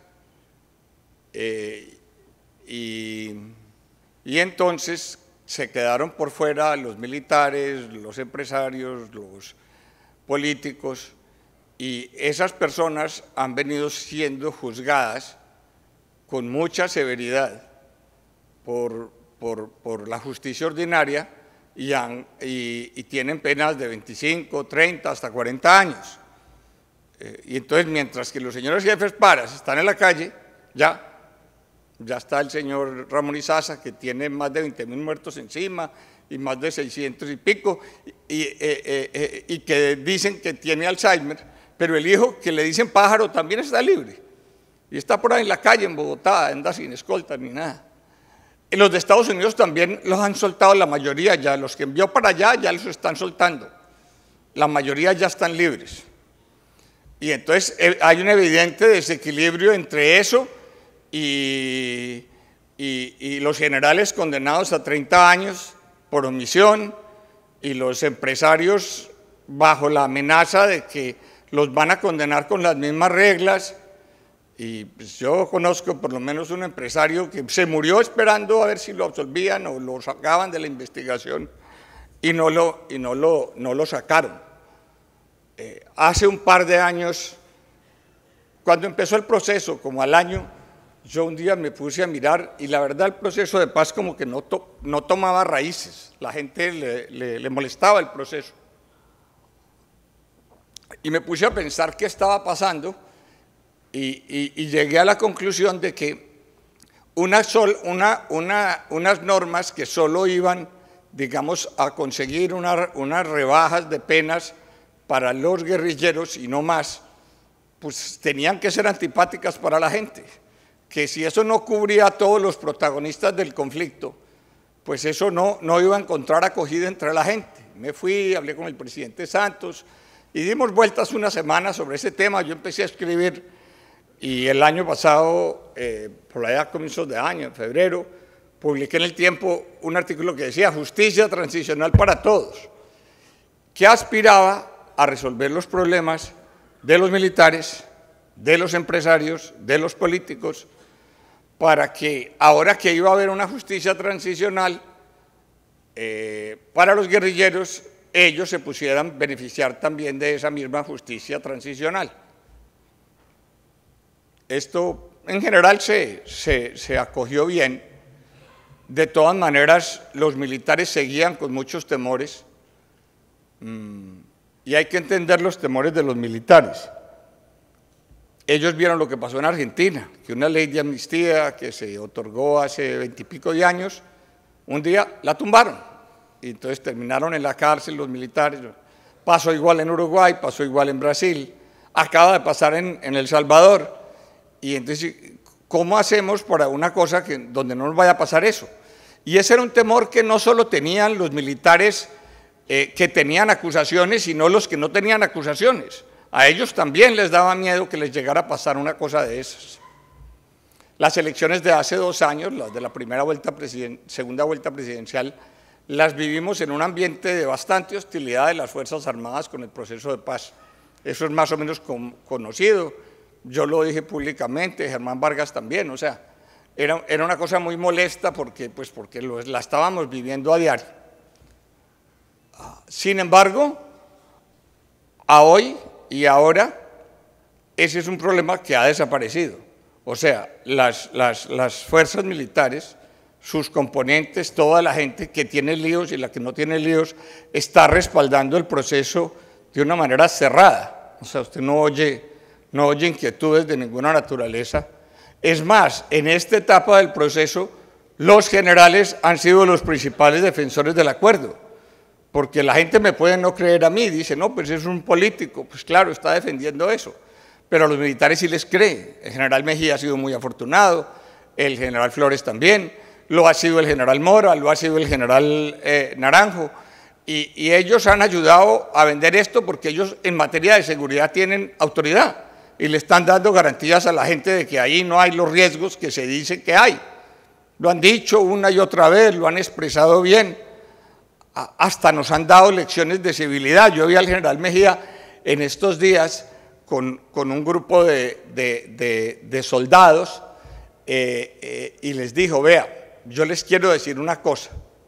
Y entonces se quedaron por fuera los militares, los empresarios, los políticos, y esas personas han venido siendo juzgadas con mucha severidad por la justicia ordinaria y tienen penas de 25, 30, hasta 40 años. Y entonces, mientras que los señores jefes paras están en la calle, ya está el señor Ramón Izaza, que tiene más de 20.000 muertos encima y más de 600 y pico, y que dicen que tiene Alzheimer, pero el hijo, que le dicen Pájaro, también está libre y está por ahí en la calle en Bogotá, anda sin escolta ni nada. En los de Estados Unidos también los han soltado la mayoría ya, los que envió para allá ya los están soltando, la mayoría ya están libres. Y entonces hay un evidente desequilibrio entre eso y los generales condenados a 30 años por omisión y los empresarios bajo la amenaza de que los van a condenar con las mismas reglas. Y pues yo conozco por lo menos un empresario que se murió esperando a ver si lo absolvían o lo sacaban de la investigación y no lo sacaron. Hace un par de años, cuando empezó el proceso, como al año, yo un día me puse a mirar y la verdad el proceso de paz como que no tomaba raíces, la gente le molestaba el proceso. y me puse a pensar qué estaba pasando y llegué a la conclusión de que unas normas que solo iban, digamos, a conseguir unas rebajas de penas para los guerrilleros y no más, pues tenían que ser antipáticas para la gente, que si eso no cubría a todos los protagonistas del conflicto, pues eso no iba a encontrar acogida entre la gente. Me fui, hablé con el presidente Santos y dimos vueltas una semana sobre ese tema. Yo empecé a escribir y el año pasado, por allá a comienzos de año, en febrero, publiqué en El Tiempo un artículo que decía justicia transicional para todos, que aspiraba a resolver los problemas de los militares, de los empresarios, de los políticos, para que ahora que iba a haber una justicia transicional para los guerrilleros, ellos se pusieran beneficiar también de esa misma justicia transicional. Esto en general se acogió bien. De todas maneras, los militares seguían con muchos temores y hay que entender los temores de los militares. Ellos vieron lo que pasó en Argentina, que una ley de amnistía que se otorgó hace 20 y pico de años, un día la tumbaron y entonces terminaron en la cárcel los militares. Pasó igual en Uruguay, pasó igual en Brasil, acaba de pasar en El Salvador. Y entonces, ¿cómo hacemos para una cosa donde no nos vaya a pasar eso? Y ese era un temor que no solo tenían los militares que tenían acusaciones, sino los que no tenían acusaciones. A ellos también les daba miedo que les llegara a pasar una cosa de esas. Las elecciones de hace 2 años, las de la segunda vuelta presidencial, las vivimos en un ambiente de bastante hostilidad de las Fuerzas Armadas con el proceso de paz. Eso es más o menos conocido. Yo lo dije públicamente, Germán Vargas también, o sea, era una cosa muy molesta porque la estábamos viviendo a diario. Sin embargo, a hoy y ahora, ese es un problema que ha desaparecido. O sea, las fuerzas militares, sus componentes, toda la gente que tiene líos y la que no tiene líos, está respaldando el proceso de una manera cerrada. O sea, usted no oye inquietudes de ninguna naturaleza. Es más, en esta etapa del proceso, los generales han sido los principales defensores del acuerdo, porque la gente me puede no creer a mí, dice, no, pues es un político, pues claro, está defendiendo eso, pero a los militares sí les cree. El general Mejía ha sido muy afortunado, el general Flores también, lo ha sido el general Mora, lo ha sido el general Naranjo, y ellos han ayudado a vender esto porque ellos en materia de seguridad tienen autoridad, y le están dando garantías a la gente de que ahí no hay los riesgos que se dice que hay. Lo han dicho una y otra vez, lo han expresado bien, hasta nos han dado lecciones de civilidad. Yo vi al general Mejía en estos días con un grupo de soldados y les dijo, vea, yo les quiero decir una cosa,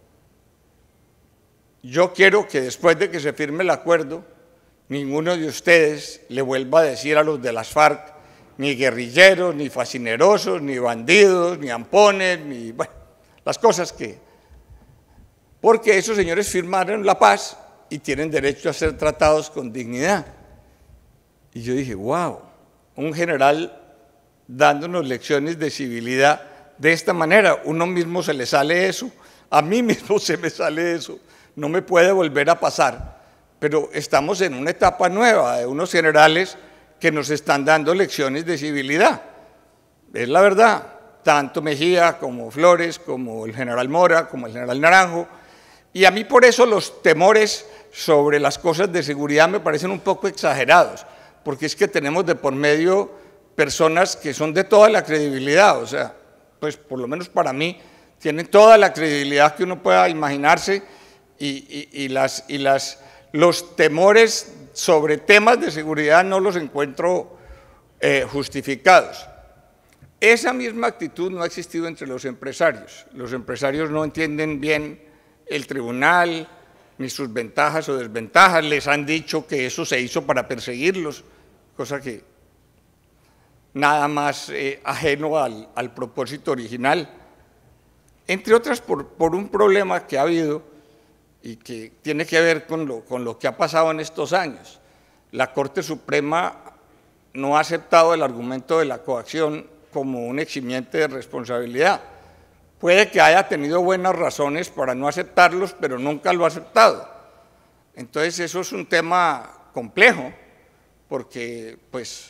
yo quiero que después de que se firme el acuerdo, ninguno de ustedes le vuelva a decir a los de las FARC, ni guerrilleros, ni fascinerosos, ni bandidos, ni ampones, ni bueno, las cosas que... Porque esos señores firmaron la paz y tienen derecho a ser tratados con dignidad. Y yo dije, wow, un general dándonos lecciones de civilidad de esta manera, uno mismo se le sale eso, a mí mismo se me sale eso, no me puede volver a pasar. Pero estamos en una etapa nueva de unos generales que nos están dando lecciones de civilidad. Es la verdad, tanto Mejía como Flores, como el general Mora, como el general Naranjo. Y a mí por eso los temores sobre las cosas de seguridad me parecen un poco exagerados, porque es que tenemos de por medio personas que son de toda la credibilidad, o sea, pues por lo menos para mí, tienen toda la credibilidad que uno pueda imaginarse y los temores sobre temas de seguridad no los encuentro justificados. Esa misma actitud no ha existido entre los empresarios. Los empresarios no entienden bien el tribunal, ni sus ventajas o desventajas. Les han dicho que eso se hizo para perseguirlos, cosa que nada más ajeno al propósito original. Entre otras por un problema que ha habido y que tiene que ver con lo que ha pasado en estos años. la Corte Suprema no ha aceptado el argumento de la coacción como un eximiente de responsabilidad. Puede que haya tenido buenas razones para no aceptarlos, pero nunca lo ha aceptado. Entonces eso es un tema complejo, porque pues,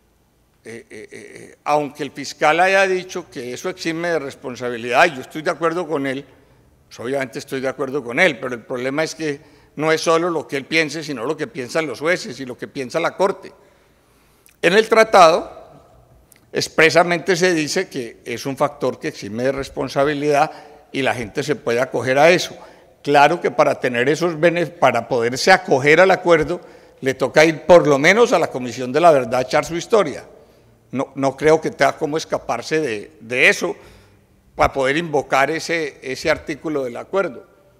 aunque el fiscal haya dicho que eso exime de responsabilidad, y yo estoy de acuerdo con él, pues obviamente estoy de acuerdo con él, pero el problema es que no es solo lo que él piense, sino lo que piensan los jueces y lo que piensa la Corte. En el tratado expresamente se dice que es un factor que exime de responsabilidad y la gente se puede acoger a eso. Claro que para tener esos beneficios, para poderse acoger al acuerdo, le toca ir por lo menos a la Comisión de la Verdad a echar su historia. No creo que tenga cómo escaparse de eso para poder invocar ese artículo del acuerdo.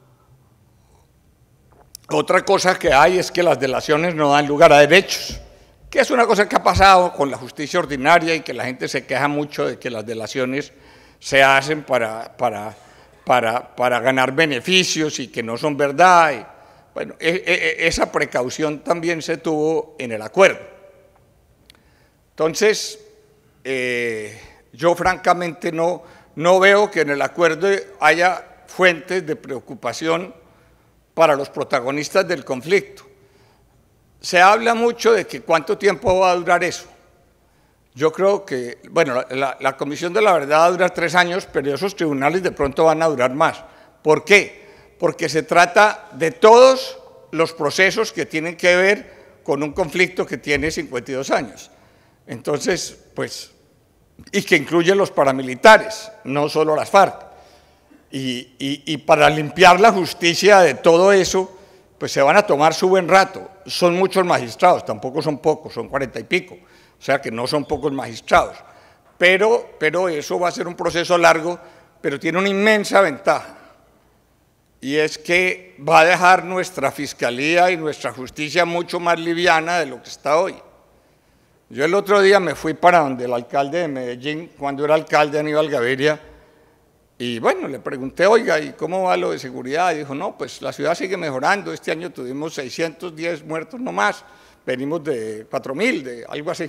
Otra cosa que hay es que las delaciones no dan lugar a derechos, que es una cosa que ha pasado con la justicia ordinaria y que la gente se queja mucho de que las delaciones se hacen para ganar beneficios y que no son verdad. Y, bueno, esa precaución también se tuvo en el acuerdo. Entonces, yo francamente no veo que en el acuerdo haya fuentes de preocupación para los protagonistas del conflicto. Se habla mucho de que cuánto tiempo va a durar eso. Yo creo que, bueno, la Comisión de la Verdad va a durar 3 años, pero esos tribunales de pronto van a durar más. ¿Por qué? Porque se trata de todos los procesos que tienen que ver con un conflicto que tiene 52 años. Entonces, pues, y que incluye los paramilitares, no solo las FARC. Y para limpiar la justicia de todo eso, pues se van a tomar su buen rato. Son muchos magistrados, tampoco son pocos, son 40 y pico, o sea que no son pocos magistrados. Pero eso va a ser un proceso largo, pero tiene una inmensa ventaja, y es que va a dejar nuestra fiscalía y nuestra justicia mucho más liviana de lo que está hoy. Yo el otro día me fui para donde el alcalde de Medellín, cuando era alcalde, Aníbal Gaviria, y bueno, le pregunté, oiga, ¿y cómo va lo de seguridad? Y dijo, no, pues la ciudad sigue mejorando, este año tuvimos 610 muertos nomás, venimos de 4.000, de algo así.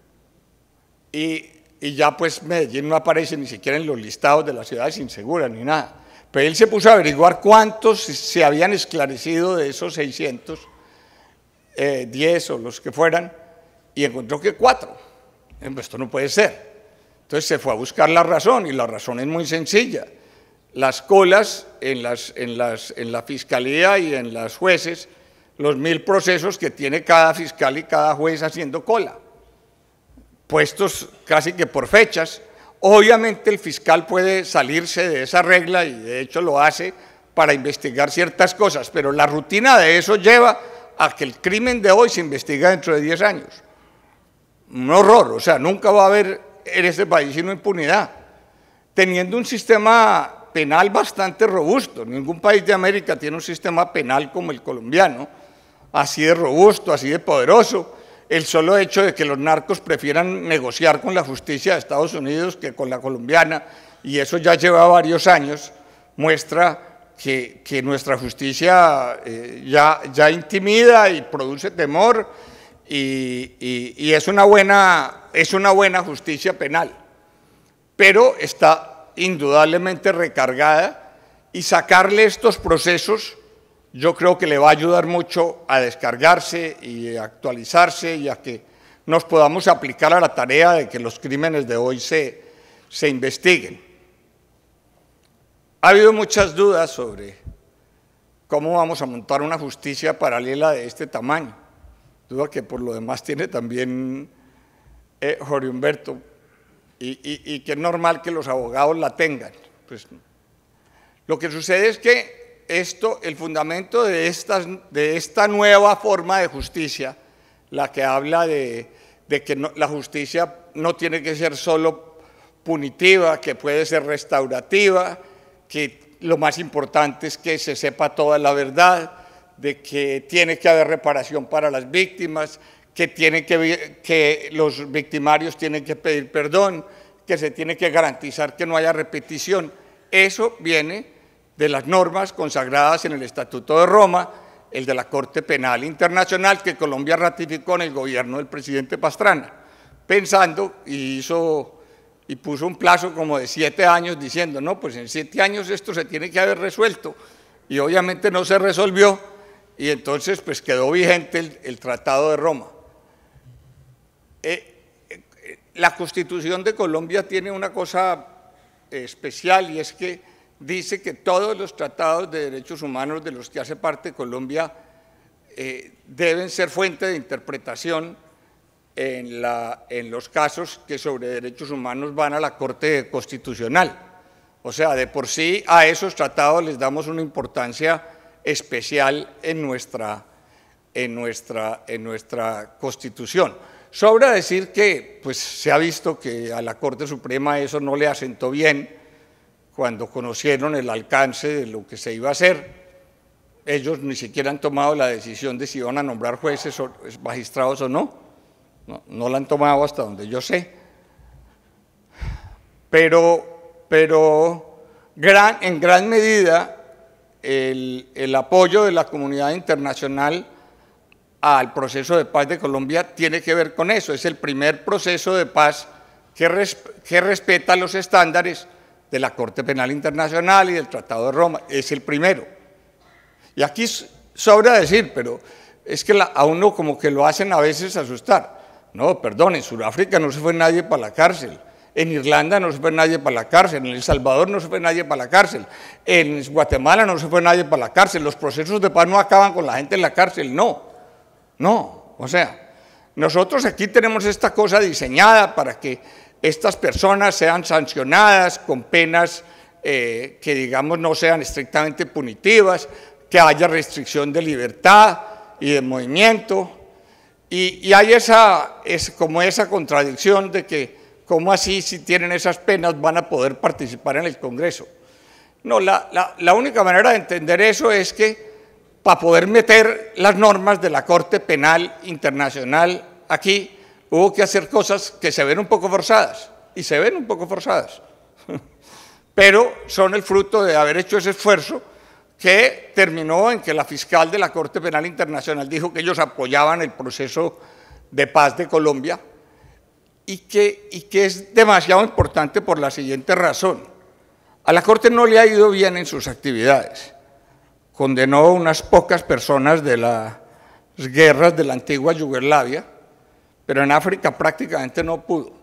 Y ya pues Medellín no aparece ni siquiera en los listados de las ciudades inseguras ni nada. Pero él se puso a averiguar cuántos se habían esclarecido de esos 610 o los que fueran, y encontró que 4. Esto no puede ser. Entonces se fue a buscar la razón, y la razón es muy sencilla. Las colas en la fiscalía y en las jueces, los 1.000 procesos que tiene cada fiscal y cada juez haciendo cola, puestos casi que por fechas. Obviamente el fiscal puede salirse de esa regla, y de hecho lo hace para investigar ciertas cosas, pero la rutina de eso lleva a que el crimen de hoy se investiga dentro de 10 años. Un horror, o sea, nunca va a haber en este país sino impunidad, teniendo un sistema penal bastante robusto. Ningún país de América tiene un sistema penal como el colombiano, así de robusto, así de poderoso. El solo hecho de que los narcos prefieran negociar con la justicia de Estados Unidos que con la colombiana, y eso ya lleva varios años, muestra que nuestra justicia ya intimida y produce temor, y es una buena justicia penal, pero está indudablemente recargada, y sacarle estos procesos yo creo que le va a ayudar mucho a descargarse y a actualizarse, y a que nos podamos aplicar a la tarea de que los crímenes de hoy se investiguen. Ha habido muchas dudas sobre cómo vamos a montar una justicia paralela de este tamaño, duda que por lo demás tiene también Jorge Humberto, y que es normal que los abogados la tengan. Pues, lo que sucede es que el fundamento de esta nueva forma de justicia, la que habla de que la justicia no tiene que ser solo punitiva, que puede ser restaurativa, que lo más importante es que se sepa toda la verdad, de que tiene que haber reparación para las víctimas, que los victimarios tienen que pedir perdón, que se tiene que garantizar que no haya repetición. Eso viene de las normas consagradas en el Estatuto de Roma, el de la Corte Penal Internacional que Colombia ratificó en el gobierno del presidente Pastrana, pensando y puso un plazo como de 7 años diciendo, no, pues en 7 años esto se tiene que haber resuelto, y obviamente no se resolvió, y entonces pues quedó vigente el Tratado de Roma. La Constitución de Colombia tiene una cosa especial, y es que dice que todos los tratados de derechos humanos de los que hace parte Colombia deben ser fuente de interpretación en los casos que sobre derechos humanos van a la Corte Constitucional. O sea, de por sí a esos tratados les damos una importancia especial en nuestra Constitución. Sobra decir que pues, se ha visto que a la Corte Suprema eso no le asentó bien cuando conocieron el alcance de lo que se iba a hacer. Ellos ni siquiera han tomado la decisión de si iban a nombrar jueces o magistrados o no. No la han tomado hasta donde yo sé. Pero en gran medida el apoyo de la comunidad internacional al proceso de paz de Colombia tiene que ver con eso. Es el primer proceso de paz que respeta los estándares de la Corte Penal Internacional y del Tratado de Roma. Es el primero. Y aquí sobra decir, pero es que a uno como que lo hacen a veces asustar. No, perdón, en Sudáfrica no se fue nadie para la cárcel, en Irlanda no se fue nadie para la cárcel, en El Salvador no se fue nadie para la cárcel, en Guatemala no se fue nadie para la cárcel. Los procesos de paz no acaban con la gente en la cárcel, no, o sea, nosotros aquí tenemos esta cosa diseñada para que estas personas sean sancionadas con penas que digamos no sean estrictamente punitivas, que haya restricción de libertad y de movimiento, y hay como esa contradicción de que cómo así si tienen esas penas van a poder participar en el Congreso. No, la única manera de entender eso es que para poder meter las normas de la Corte Penal Internacional aquí, hubo que hacer cosas que se ven un poco forzadas, y se ven un poco forzadas, pero son el fruto de haber hecho ese esfuerzo que terminó en que la fiscal de la Corte Penal Internacional dijo que ellos apoyaban el proceso de paz de Colombia, y que es demasiado importante por la siguiente razón. A la Corte no le ha ido bien en sus actividades. Condenó a unas pocas personas de las guerras de la antigua Yugoslavia, pero en África prácticamente no pudo.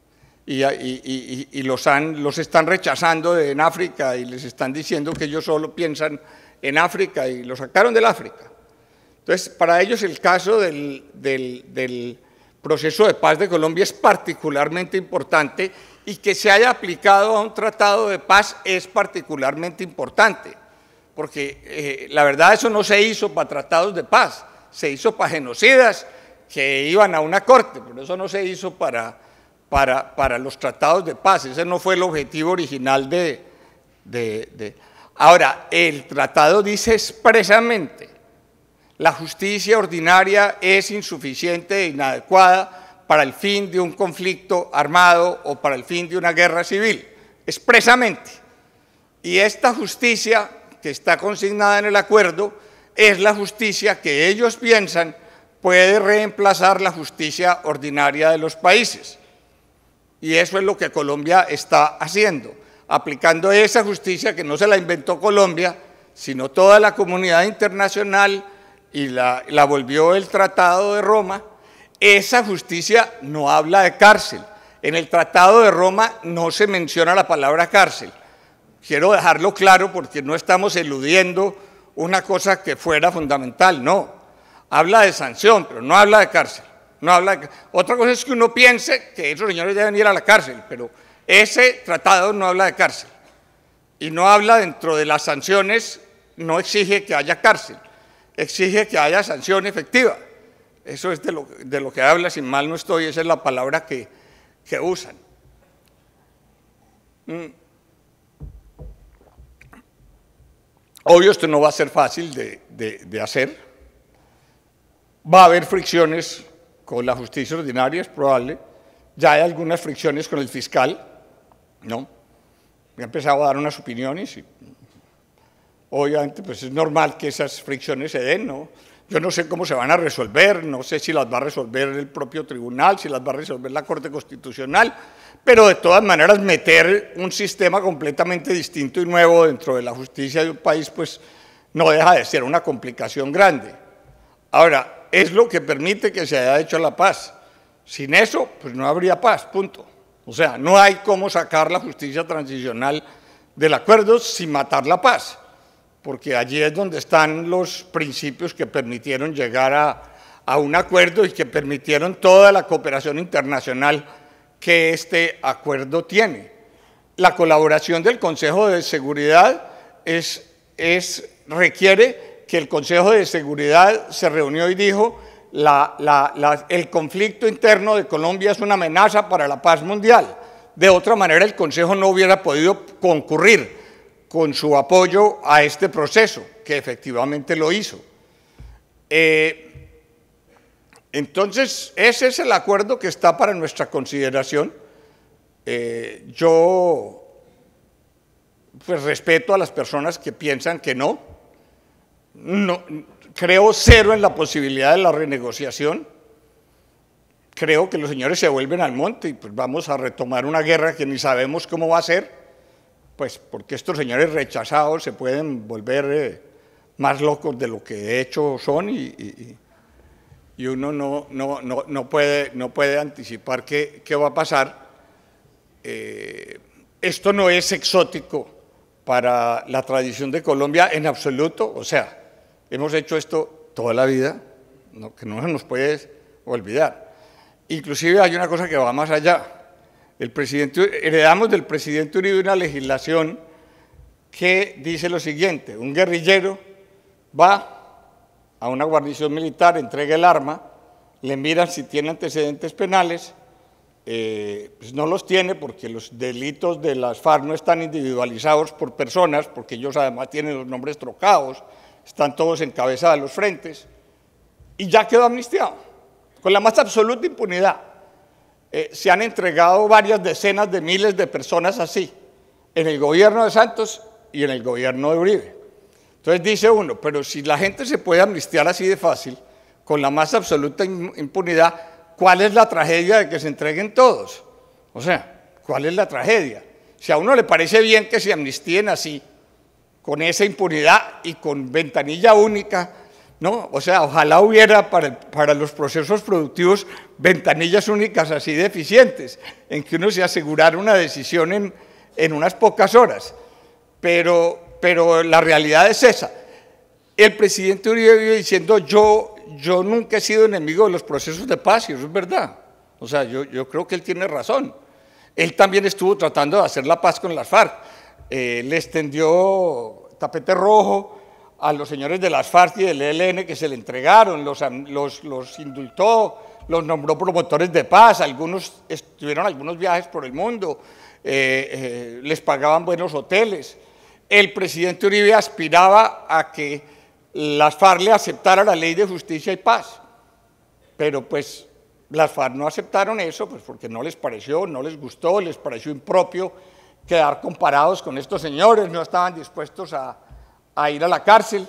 Y los están rechazando en África y les están diciendo que ellos solo piensan en África y los sacaron del África. Entonces, para ellos el caso del proceso de paz de Colombia es particularmente importante, y que se haya aplicado a un tratado de paz es particularmente importante, porque la verdad eso no se hizo para tratados de paz, se hizo para genocidas que iban a una corte, pero eso no se hizo para los tratados de paz. Ese no fue el objetivo original Ahora, el tratado dice expresamente: la justicia ordinaria es insuficiente e inadecuada para el fin de un conflicto armado o para el fin de una guerra civil, expresamente. Y esta justicia que está consignada en el acuerdo es la justicia que ellos piensan puede reemplazar la justicia ordinaria de los países. Y eso es lo que Colombia está haciendo, aplicando esa justicia que no se la inventó Colombia, sino toda la comunidad internacional, y la volvió el Tratado de Roma. Esa justicia no habla de cárcel. En el Tratado de Roma no se menciona la palabra cárcel. Quiero dejarlo claro porque no estamos eludiendo una cosa que fuera fundamental, no. Habla de sanción, pero no habla de cárcel. Otra cosa es que uno piense que esos señores deben ir a la cárcel, pero ese tratado no habla de cárcel. Y no habla dentro de las sanciones, no exige que haya cárcel, exige que haya sanción efectiva. Eso es de lo que habla, si mal no estoy, esa es la palabra que usan. Obvio, esto no va a ser fácil de hacer. Va a haber fricciones con la justicia ordinaria, es probable. Ya hay algunas fricciones con el fiscal, ¿no? Me ha empezado a dar unas opiniones. obviamente pues es normal que esas fricciones se den, ¿no? Yo no sé cómo se van a resolver, no sé si las va a resolver el propio tribunal, si las va a resolver la Corte Constitucional, pero de todas maneras meter un sistema completamente distinto y nuevo dentro de la justicia de un país, pues no deja de ser una complicación grande. Ahora, es lo que permite que se haya hecho la paz. Sin eso, pues no habría paz, punto. O sea, no hay cómo sacar la justicia transicional del acuerdo sin matar la paz, porque allí es donde están los principios que permitieron llegar a un acuerdo y que permitieron toda la cooperación internacional que este acuerdo tiene. La colaboración del Consejo de Seguridad requiere que el Consejo de Seguridad se reunió y dijo el conflicto interno de Colombia es una amenaza para la paz mundial. De otra manera, el Consejo no hubiera podido concurrir con su apoyo a este proceso, que efectivamente lo hizo. Entonces, ese es el acuerdo que está para nuestra consideración. Yo pues respeto a las personas que piensan que no, creo cero en la posibilidad de la renegociación. Creo que los señores se vuelven al monte y pues vamos a retomar una guerra que ni sabemos cómo va a ser, pues porque estos señores rechazados se pueden volver más locos de lo que de hecho son y uno no puede anticipar qué va a pasar. Esto no es exótico para la tradición de Colombia en absoluto, o sea, hemos hecho esto toda la vida, que no se nos puede olvidar. Inclusive hay una cosa que va más allá. Heredamos del presidente Uribe una legislación que dice lo siguiente: un guerrillero va a una guarnición militar, entrega el arma, le miran si tiene antecedentes penales, pues no los tiene porque los delitos de las FARC no están individualizados por personas, porque ellos además tienen los nombres trocados, están todos en cabeza de los frentes, y ya quedó amnistiado, con la más absoluta impunidad. Se han entregado varias decenas de miles de personas así, en el gobierno de Santos y en el gobierno de Uribe. Entonces dice uno, pero si la gente se puede amnistiar así de fácil, con la más absoluta impunidad, ¿cuál es la tragedia de que se entreguen todos? O sea, ¿cuál es la tragedia? Si a uno le parece bien que se amnistíen así, con esa impunidad y con ventanilla única, ¿no? O sea, ojalá hubiera para los procesos productivos ventanillas únicas así de eficientes, en que uno se asegurara una decisión en unas pocas horas. Pero la realidad es esa. El presidente Uribe vive diciendo, yo nunca he sido enemigo de los procesos de paz, y eso es verdad. O sea, yo creo que él tiene razón. Él también estuvo tratando de hacer la paz con las FARC. Le extendió tapete rojo a los señores de las FARC y del ELN que se le entregaron, los indultó, los nombró promotores de paz, algunos tuvieron algunos viajes por el mundo, les pagaban buenos hoteles. El presidente Uribe aspiraba a que las FARC le aceptaran la ley de justicia y paz, pero pues las FARC no aceptaron eso, pues porque no les pareció, no les gustó, les pareció impropio quedar comparados con estos señores, no estaban dispuestos a ir a la cárcel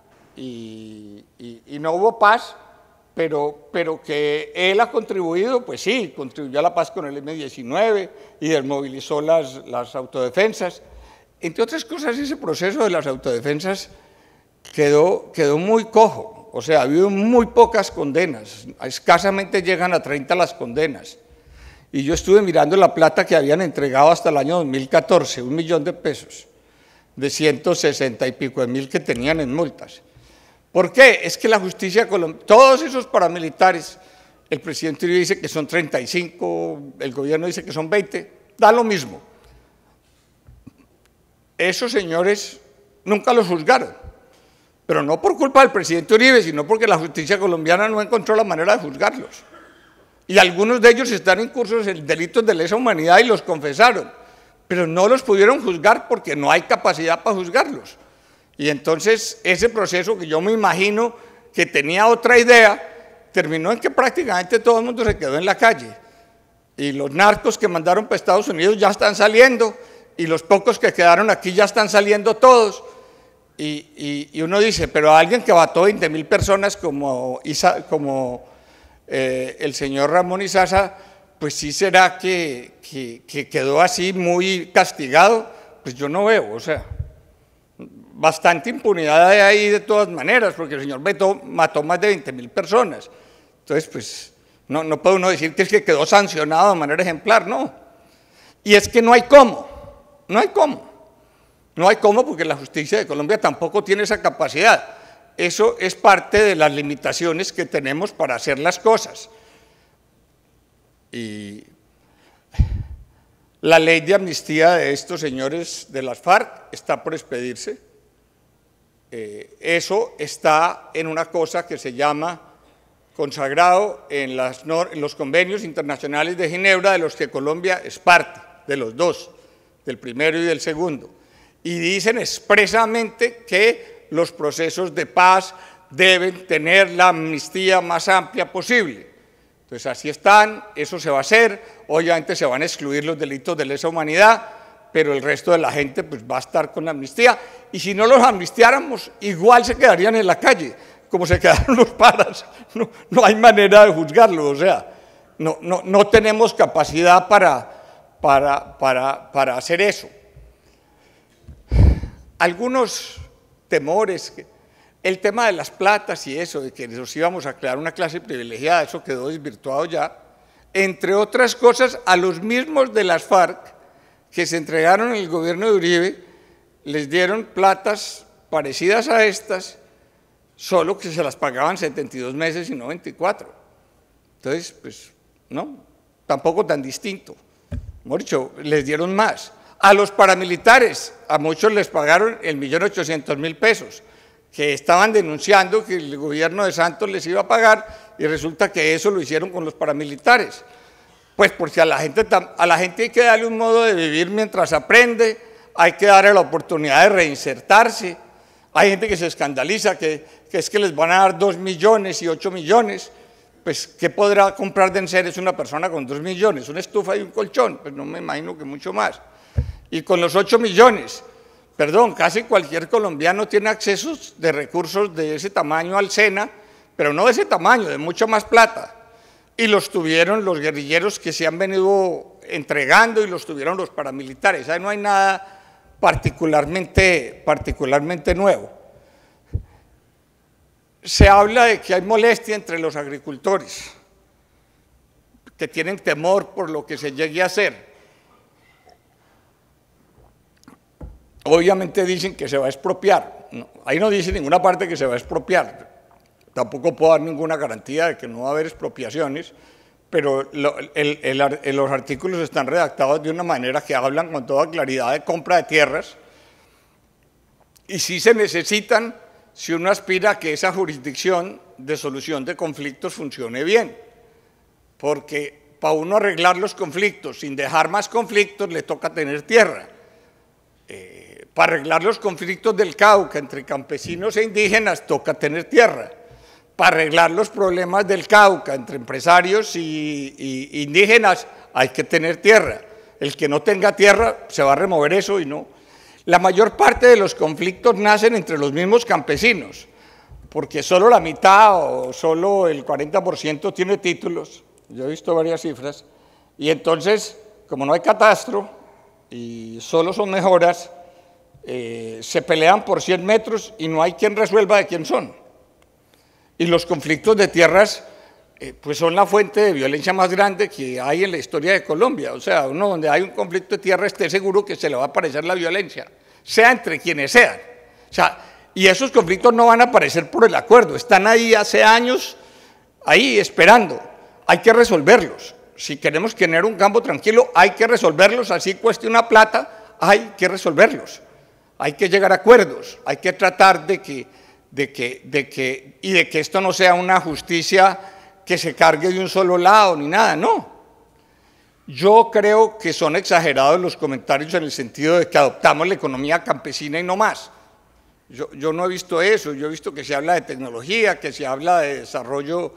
y no hubo paz, pero que él ha contribuido, pues sí, contribuyó a la paz con el M-19 y desmovilizó las autodefensas. Entre otras cosas, ese proceso de las autodefensas quedó muy cojo, o sea, ha habido muy pocas condenas, escasamente llegan a 30 las condenas. Y yo estuve mirando la plata que habían entregado hasta el año 2014, 1 millón de pesos, de 160 y pico de mil que tenían en multas. ¿Por qué? Es que la justicia colombiana, todos esos paramilitares, el presidente Uribe dice que son 35, el gobierno dice que son 20, da lo mismo. Esos señores nunca los juzgaron, pero no por culpa del presidente Uribe, sino porque la justicia colombiana no encontró la manera de juzgarlos. Y algunos de ellos están incursos en delitos de lesa humanidad y los confesaron, pero no los pudieron juzgar porque no hay capacidad para juzgarlos. Y entonces ese proceso, que yo me imagino que tenía otra idea, terminó en que prácticamente todo el mundo se quedó en la calle. Y los narcos que mandaron para Estados Unidos ya están saliendo, y los pocos que quedaron aquí ya están saliendo todos. Y uno dice, pero alguien que mató 20.000 personas como el señor Ramón Isaza, pues sí será que quedó así muy castigado, pues yo no veo, o sea, bastante impunidad hay ahí de todas maneras, porque el señor Beto mató más de 20.000 personas, entonces pues no puede uno decir que es que quedó sancionado de manera ejemplar, no, y es que no hay cómo, porque la justicia de Colombia tampoco tiene esa capacidad. Eso es parte de las limitaciones que tenemos para hacer las cosas. Y la ley de amnistía de estos señores de las FARC está por expedirse. Eso está en una cosa que se llama consagrado en los convenios internacionales de Ginebra, de los que Colombia es parte, de los dos, del primero y del segundo. Y dicen expresamente que los procesos de paz deben tener la amnistía más amplia posible. Entonces así están, eso se va a hacer, obviamente se van a excluir los delitos de lesa humanidad, pero el resto de la gente pues va a estar con la amnistía, y si no los amnistiáramos, igual se quedarían en la calle, como se quedaron los paras, no hay manera de juzgarlos, o sea, no tenemos capacidad para hacer eso. Algunos temores, el tema de las platas y eso, de que nos íbamos a crear una clase privilegiada, eso quedó desvirtuado ya, entre otras cosas, a los mismos de las FARC que se entregaron en el gobierno de Uribe, les dieron platas parecidas a estas, solo que se las pagaban 72 meses y no 24. Entonces, pues, no, tampoco tan distinto. Hemos dicho, les dieron más. A los paramilitares, a muchos les pagaron 1.800.000 pesos, que estaban denunciando que el gobierno de Santos les iba a pagar, y resulta que eso lo hicieron con los paramilitares. Pues porque a la gente hay que darle un modo de vivir mientras aprende, hay que darle la oportunidad de reinsertarse. Hay gente que se escandaliza que es que les van a dar 2 millones y 8 millones, pues ¿qué podrá comprar de enseres una persona con 2 millones? Una estufa y un colchón, pues no me imagino que mucho más. Y con los 8 millones, perdón, casi cualquier colombiano tiene accesos de recursos de ese tamaño al SENA, pero no de ese tamaño, de mucha más plata. Y los tuvieron los guerrilleros que se han venido entregando, y los tuvieron los paramilitares. Ahí no hay nada particularmente nuevo. Se habla de que hay molestia entre los agricultores, que tienen temor por lo que se llegue a hacer. Obviamente dicen que se va a expropiar, ahí no dice ninguna parte que se va a expropiar, tampoco puedo dar ninguna garantía de que no va a haber expropiaciones, pero los artículos están redactados de una manera que hablan con toda claridad de compra de tierras, y sí se necesitan si uno aspira a que esa jurisdicción de solución de conflictos funcione bien, porque para uno arreglar los conflictos sin dejar más conflictos le toca tener tierra. Para arreglar los conflictos del Cauca entre campesinos e indígenas toca tener tierra. Para arreglar los problemas del Cauca entre empresarios y indígenas hay que tener tierra. El que no tenga tierra se va a remover eso y no. La mayor parte de los conflictos nacen entre los mismos campesinos, porque solo la mitad o solo el 40% tiene títulos. Yo he visto varias cifras. Y entonces, como no hay catastro y solo son mejoras, se pelean por 100 metros y no hay quien resuelva de quién son. Y los conflictos de tierras pues son la fuente de violencia más grande que hay en la historia de Colombia. O sea, uno donde hay un conflicto de tierra esté seguro que se le va a aparecer la violencia, sea entre quienes sean. O sea, y esos conflictos no van a aparecer por el acuerdo, están ahí hace años, ahí esperando. Hay que resolverlos. Si queremos tener un campo tranquilo, hay que resolverlos, así cueste una plata, hay que resolverlos. Hay que llegar a acuerdos, hay que tratar de que esto no sea una justicia que se cargue de un solo lado ni nada, no. Yo creo que son exagerados los comentarios en el sentido de que adoptamos la economía campesina y no más. Yo no he visto eso, yo he visto que se habla de tecnología, que se habla de desarrollo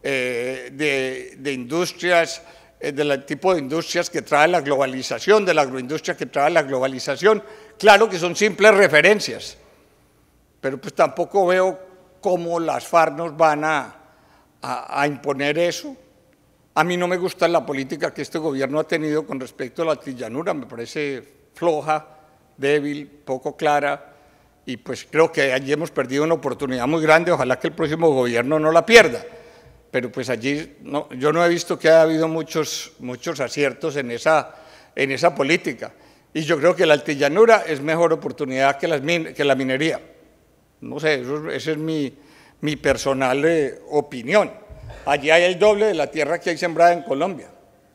de industrias, del tipo de industrias que trae la globalización, de la agroindustria que trae la globalización. Claro que son simples referencias, pero pues tampoco veo cómo las FARC nos van a imponer eso. A mí no me gusta la política que este gobierno ha tenido con respecto a la altillanura, me parece floja, débil, poco clara, y pues creo que allí hemos perdido una oportunidad muy grande, ojalá que el próximo gobierno no la pierda, pero pues allí no, yo no he visto que haya habido muchos aciertos en esa política, y yo creo que la altillanura es mejor oportunidad que la minería. No sé, esa es mi personal opinión. Allí hay el doble de la tierra que hay sembrada en Colombia,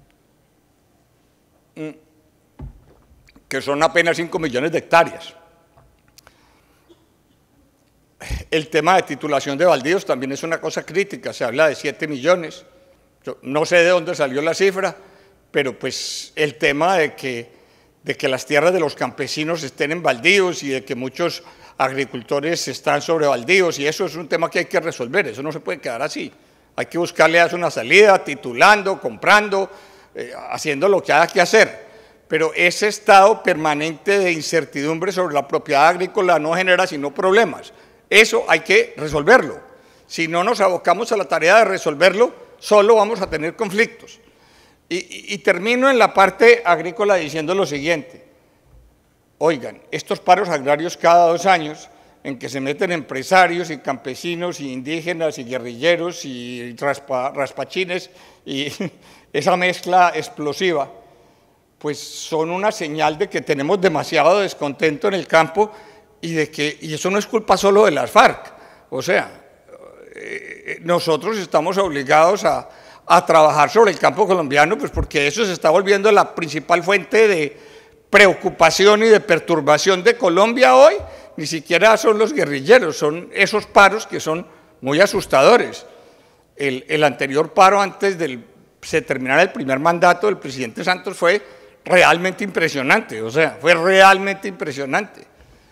que son apenas 5 millones de hectáreas. El tema de titulación de baldíos también es una cosa crítica, se habla de 7 millones, yo no sé de dónde salió la cifra, pero pues el tema de que las tierras de los campesinos estén en baldíos y de que muchos agricultores están sobre baldíos, y eso es un tema que hay que resolver, eso no se puede quedar así. Hay que buscarle a eso una salida, titulando, comprando, haciendo lo que haya que hacer. Pero ese estado permanente de incertidumbre sobre la propiedad agrícola no genera sino problemas. Eso hay que resolverlo. Si no nos abocamos a la tarea de resolverlo, solo vamos a tener conflictos. Y termino en la parte agrícola diciendo lo siguiente. Oigan, estos paros agrarios cada 2 años, en que se meten empresarios y campesinos y indígenas y guerrilleros y raspachines y esa mezcla explosiva, pues son una señal de que tenemos demasiado descontento en el campo y eso no es culpa solo de las FARC. O sea, nosotros estamos obligados a trabajar sobre el campo colombiano, pues porque eso se está volviendo la principal fuente de preocupación y de perturbación de Colombia hoy. Ni siquiera son los guerrilleros, son esos paros que son muy asustadores. El anterior paro antes de se terminara el primer mandato del presidente Santos fue realmente impresionante, o sea, fue realmente impresionante.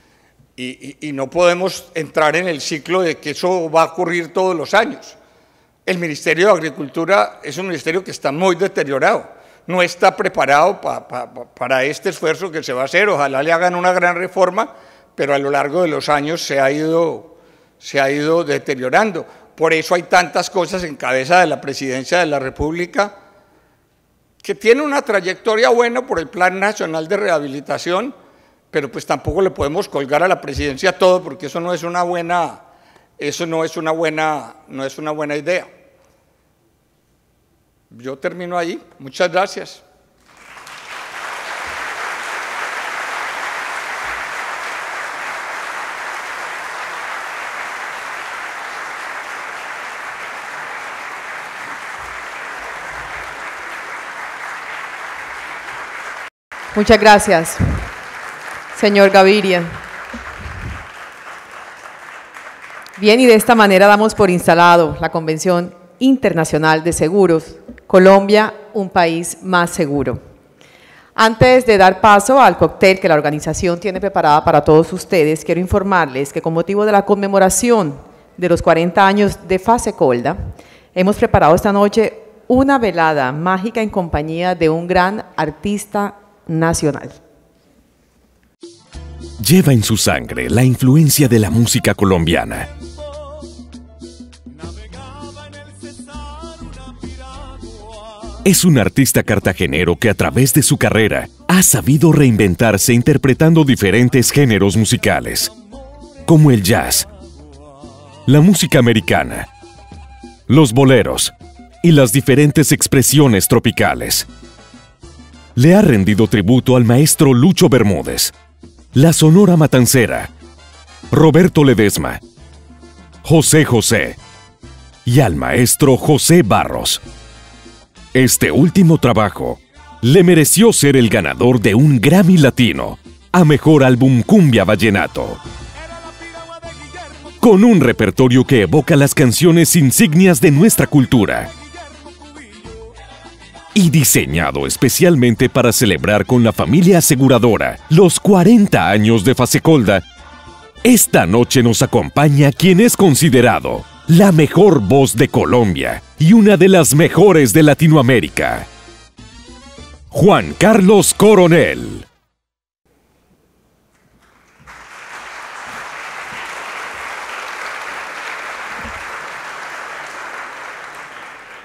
Y no podemos entrar en el ciclo de que eso va a ocurrir todos los años. El Ministerio de Agricultura es un ministerio que está muy deteriorado, no está preparado para este esfuerzo que se va a hacer, ojalá le hagan una gran reforma, pero a lo largo de los años se ha ido deteriorando. Por eso hay tantas cosas en cabeza de la Presidencia de la República, que tiene una trayectoria buena por el Plan Nacional de Rehabilitación, pero pues tampoco le podemos colgar a la Presidencia todo, porque eso no es una buena idea. Yo termino ahí. Muchas gracias. Muchas gracias, señor Gaviria. Bien, y de esta manera damos por instalado la Convención Internacional de Seguros, Colombia, un país más seguro. Antes de dar paso al cóctel que la organización tiene preparada para todos ustedes, quiero informarles que con motivo de la conmemoración de los 40 años de Fasecolda, hemos preparado esta noche una velada mágica en compañía de un gran artista nacional. Lleva en su sangre la influencia de la música colombiana. Es un artista cartagenero que a través de su carrera ha sabido reinventarse interpretando diferentes géneros musicales, como el jazz, la música americana, los boleros y las diferentes expresiones tropicales. Le ha rendido tributo al maestro Lucho Bermúdez, la Sonora Matancera, Roberto Ledesma, José José y al maestro José Barros. Este último trabajo le mereció ser el ganador de un Grammy Latino a Mejor Álbum Cumbia Vallenato, con un repertorio que evoca las canciones insignias de nuestra cultura y diseñado especialmente para celebrar con la familia aseguradora los 40 años de Fasecolda. Esta noche nos acompaña quien es considerado la mejor voz de Colombia y una de las mejores de Latinoamérica, Juan Carlos Coronel.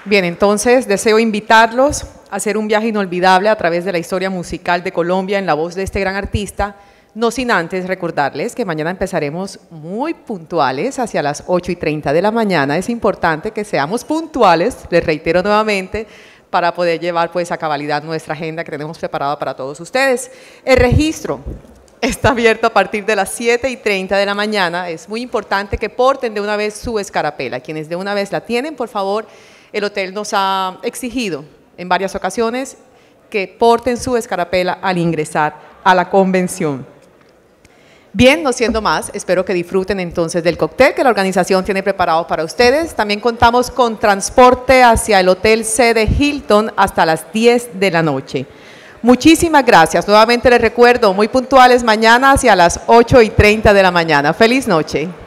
Bien, entonces deseo invitarlos a hacer un viaje inolvidable a través de la historia musical de Colombia en la voz de este gran artista, no sin antes recordarles que mañana empezaremos muy puntuales hacia las 8:30 de la mañana. Es importante que seamos puntuales, les reitero nuevamente, para poder llevar pues a cabalidad nuestra agenda que tenemos preparada para todos ustedes. El registro está abierto a partir de las 7:30 de la mañana. Es muy importante que porten de una vez su escarapela. Quienes de una vez la tienen, por favor, el hotel nos ha exigido en varias ocasiones que porten su escarapela al ingresar a la convención. Bien, no siendo más, espero que disfruten entonces del cóctel que la organización tiene preparado para ustedes. También contamos con transporte hacia el Hotel Sede Hilton hasta las 10 de la noche. Muchísimas gracias. Nuevamente les recuerdo, muy puntuales mañana hacia las 8:30 de la mañana. Feliz noche.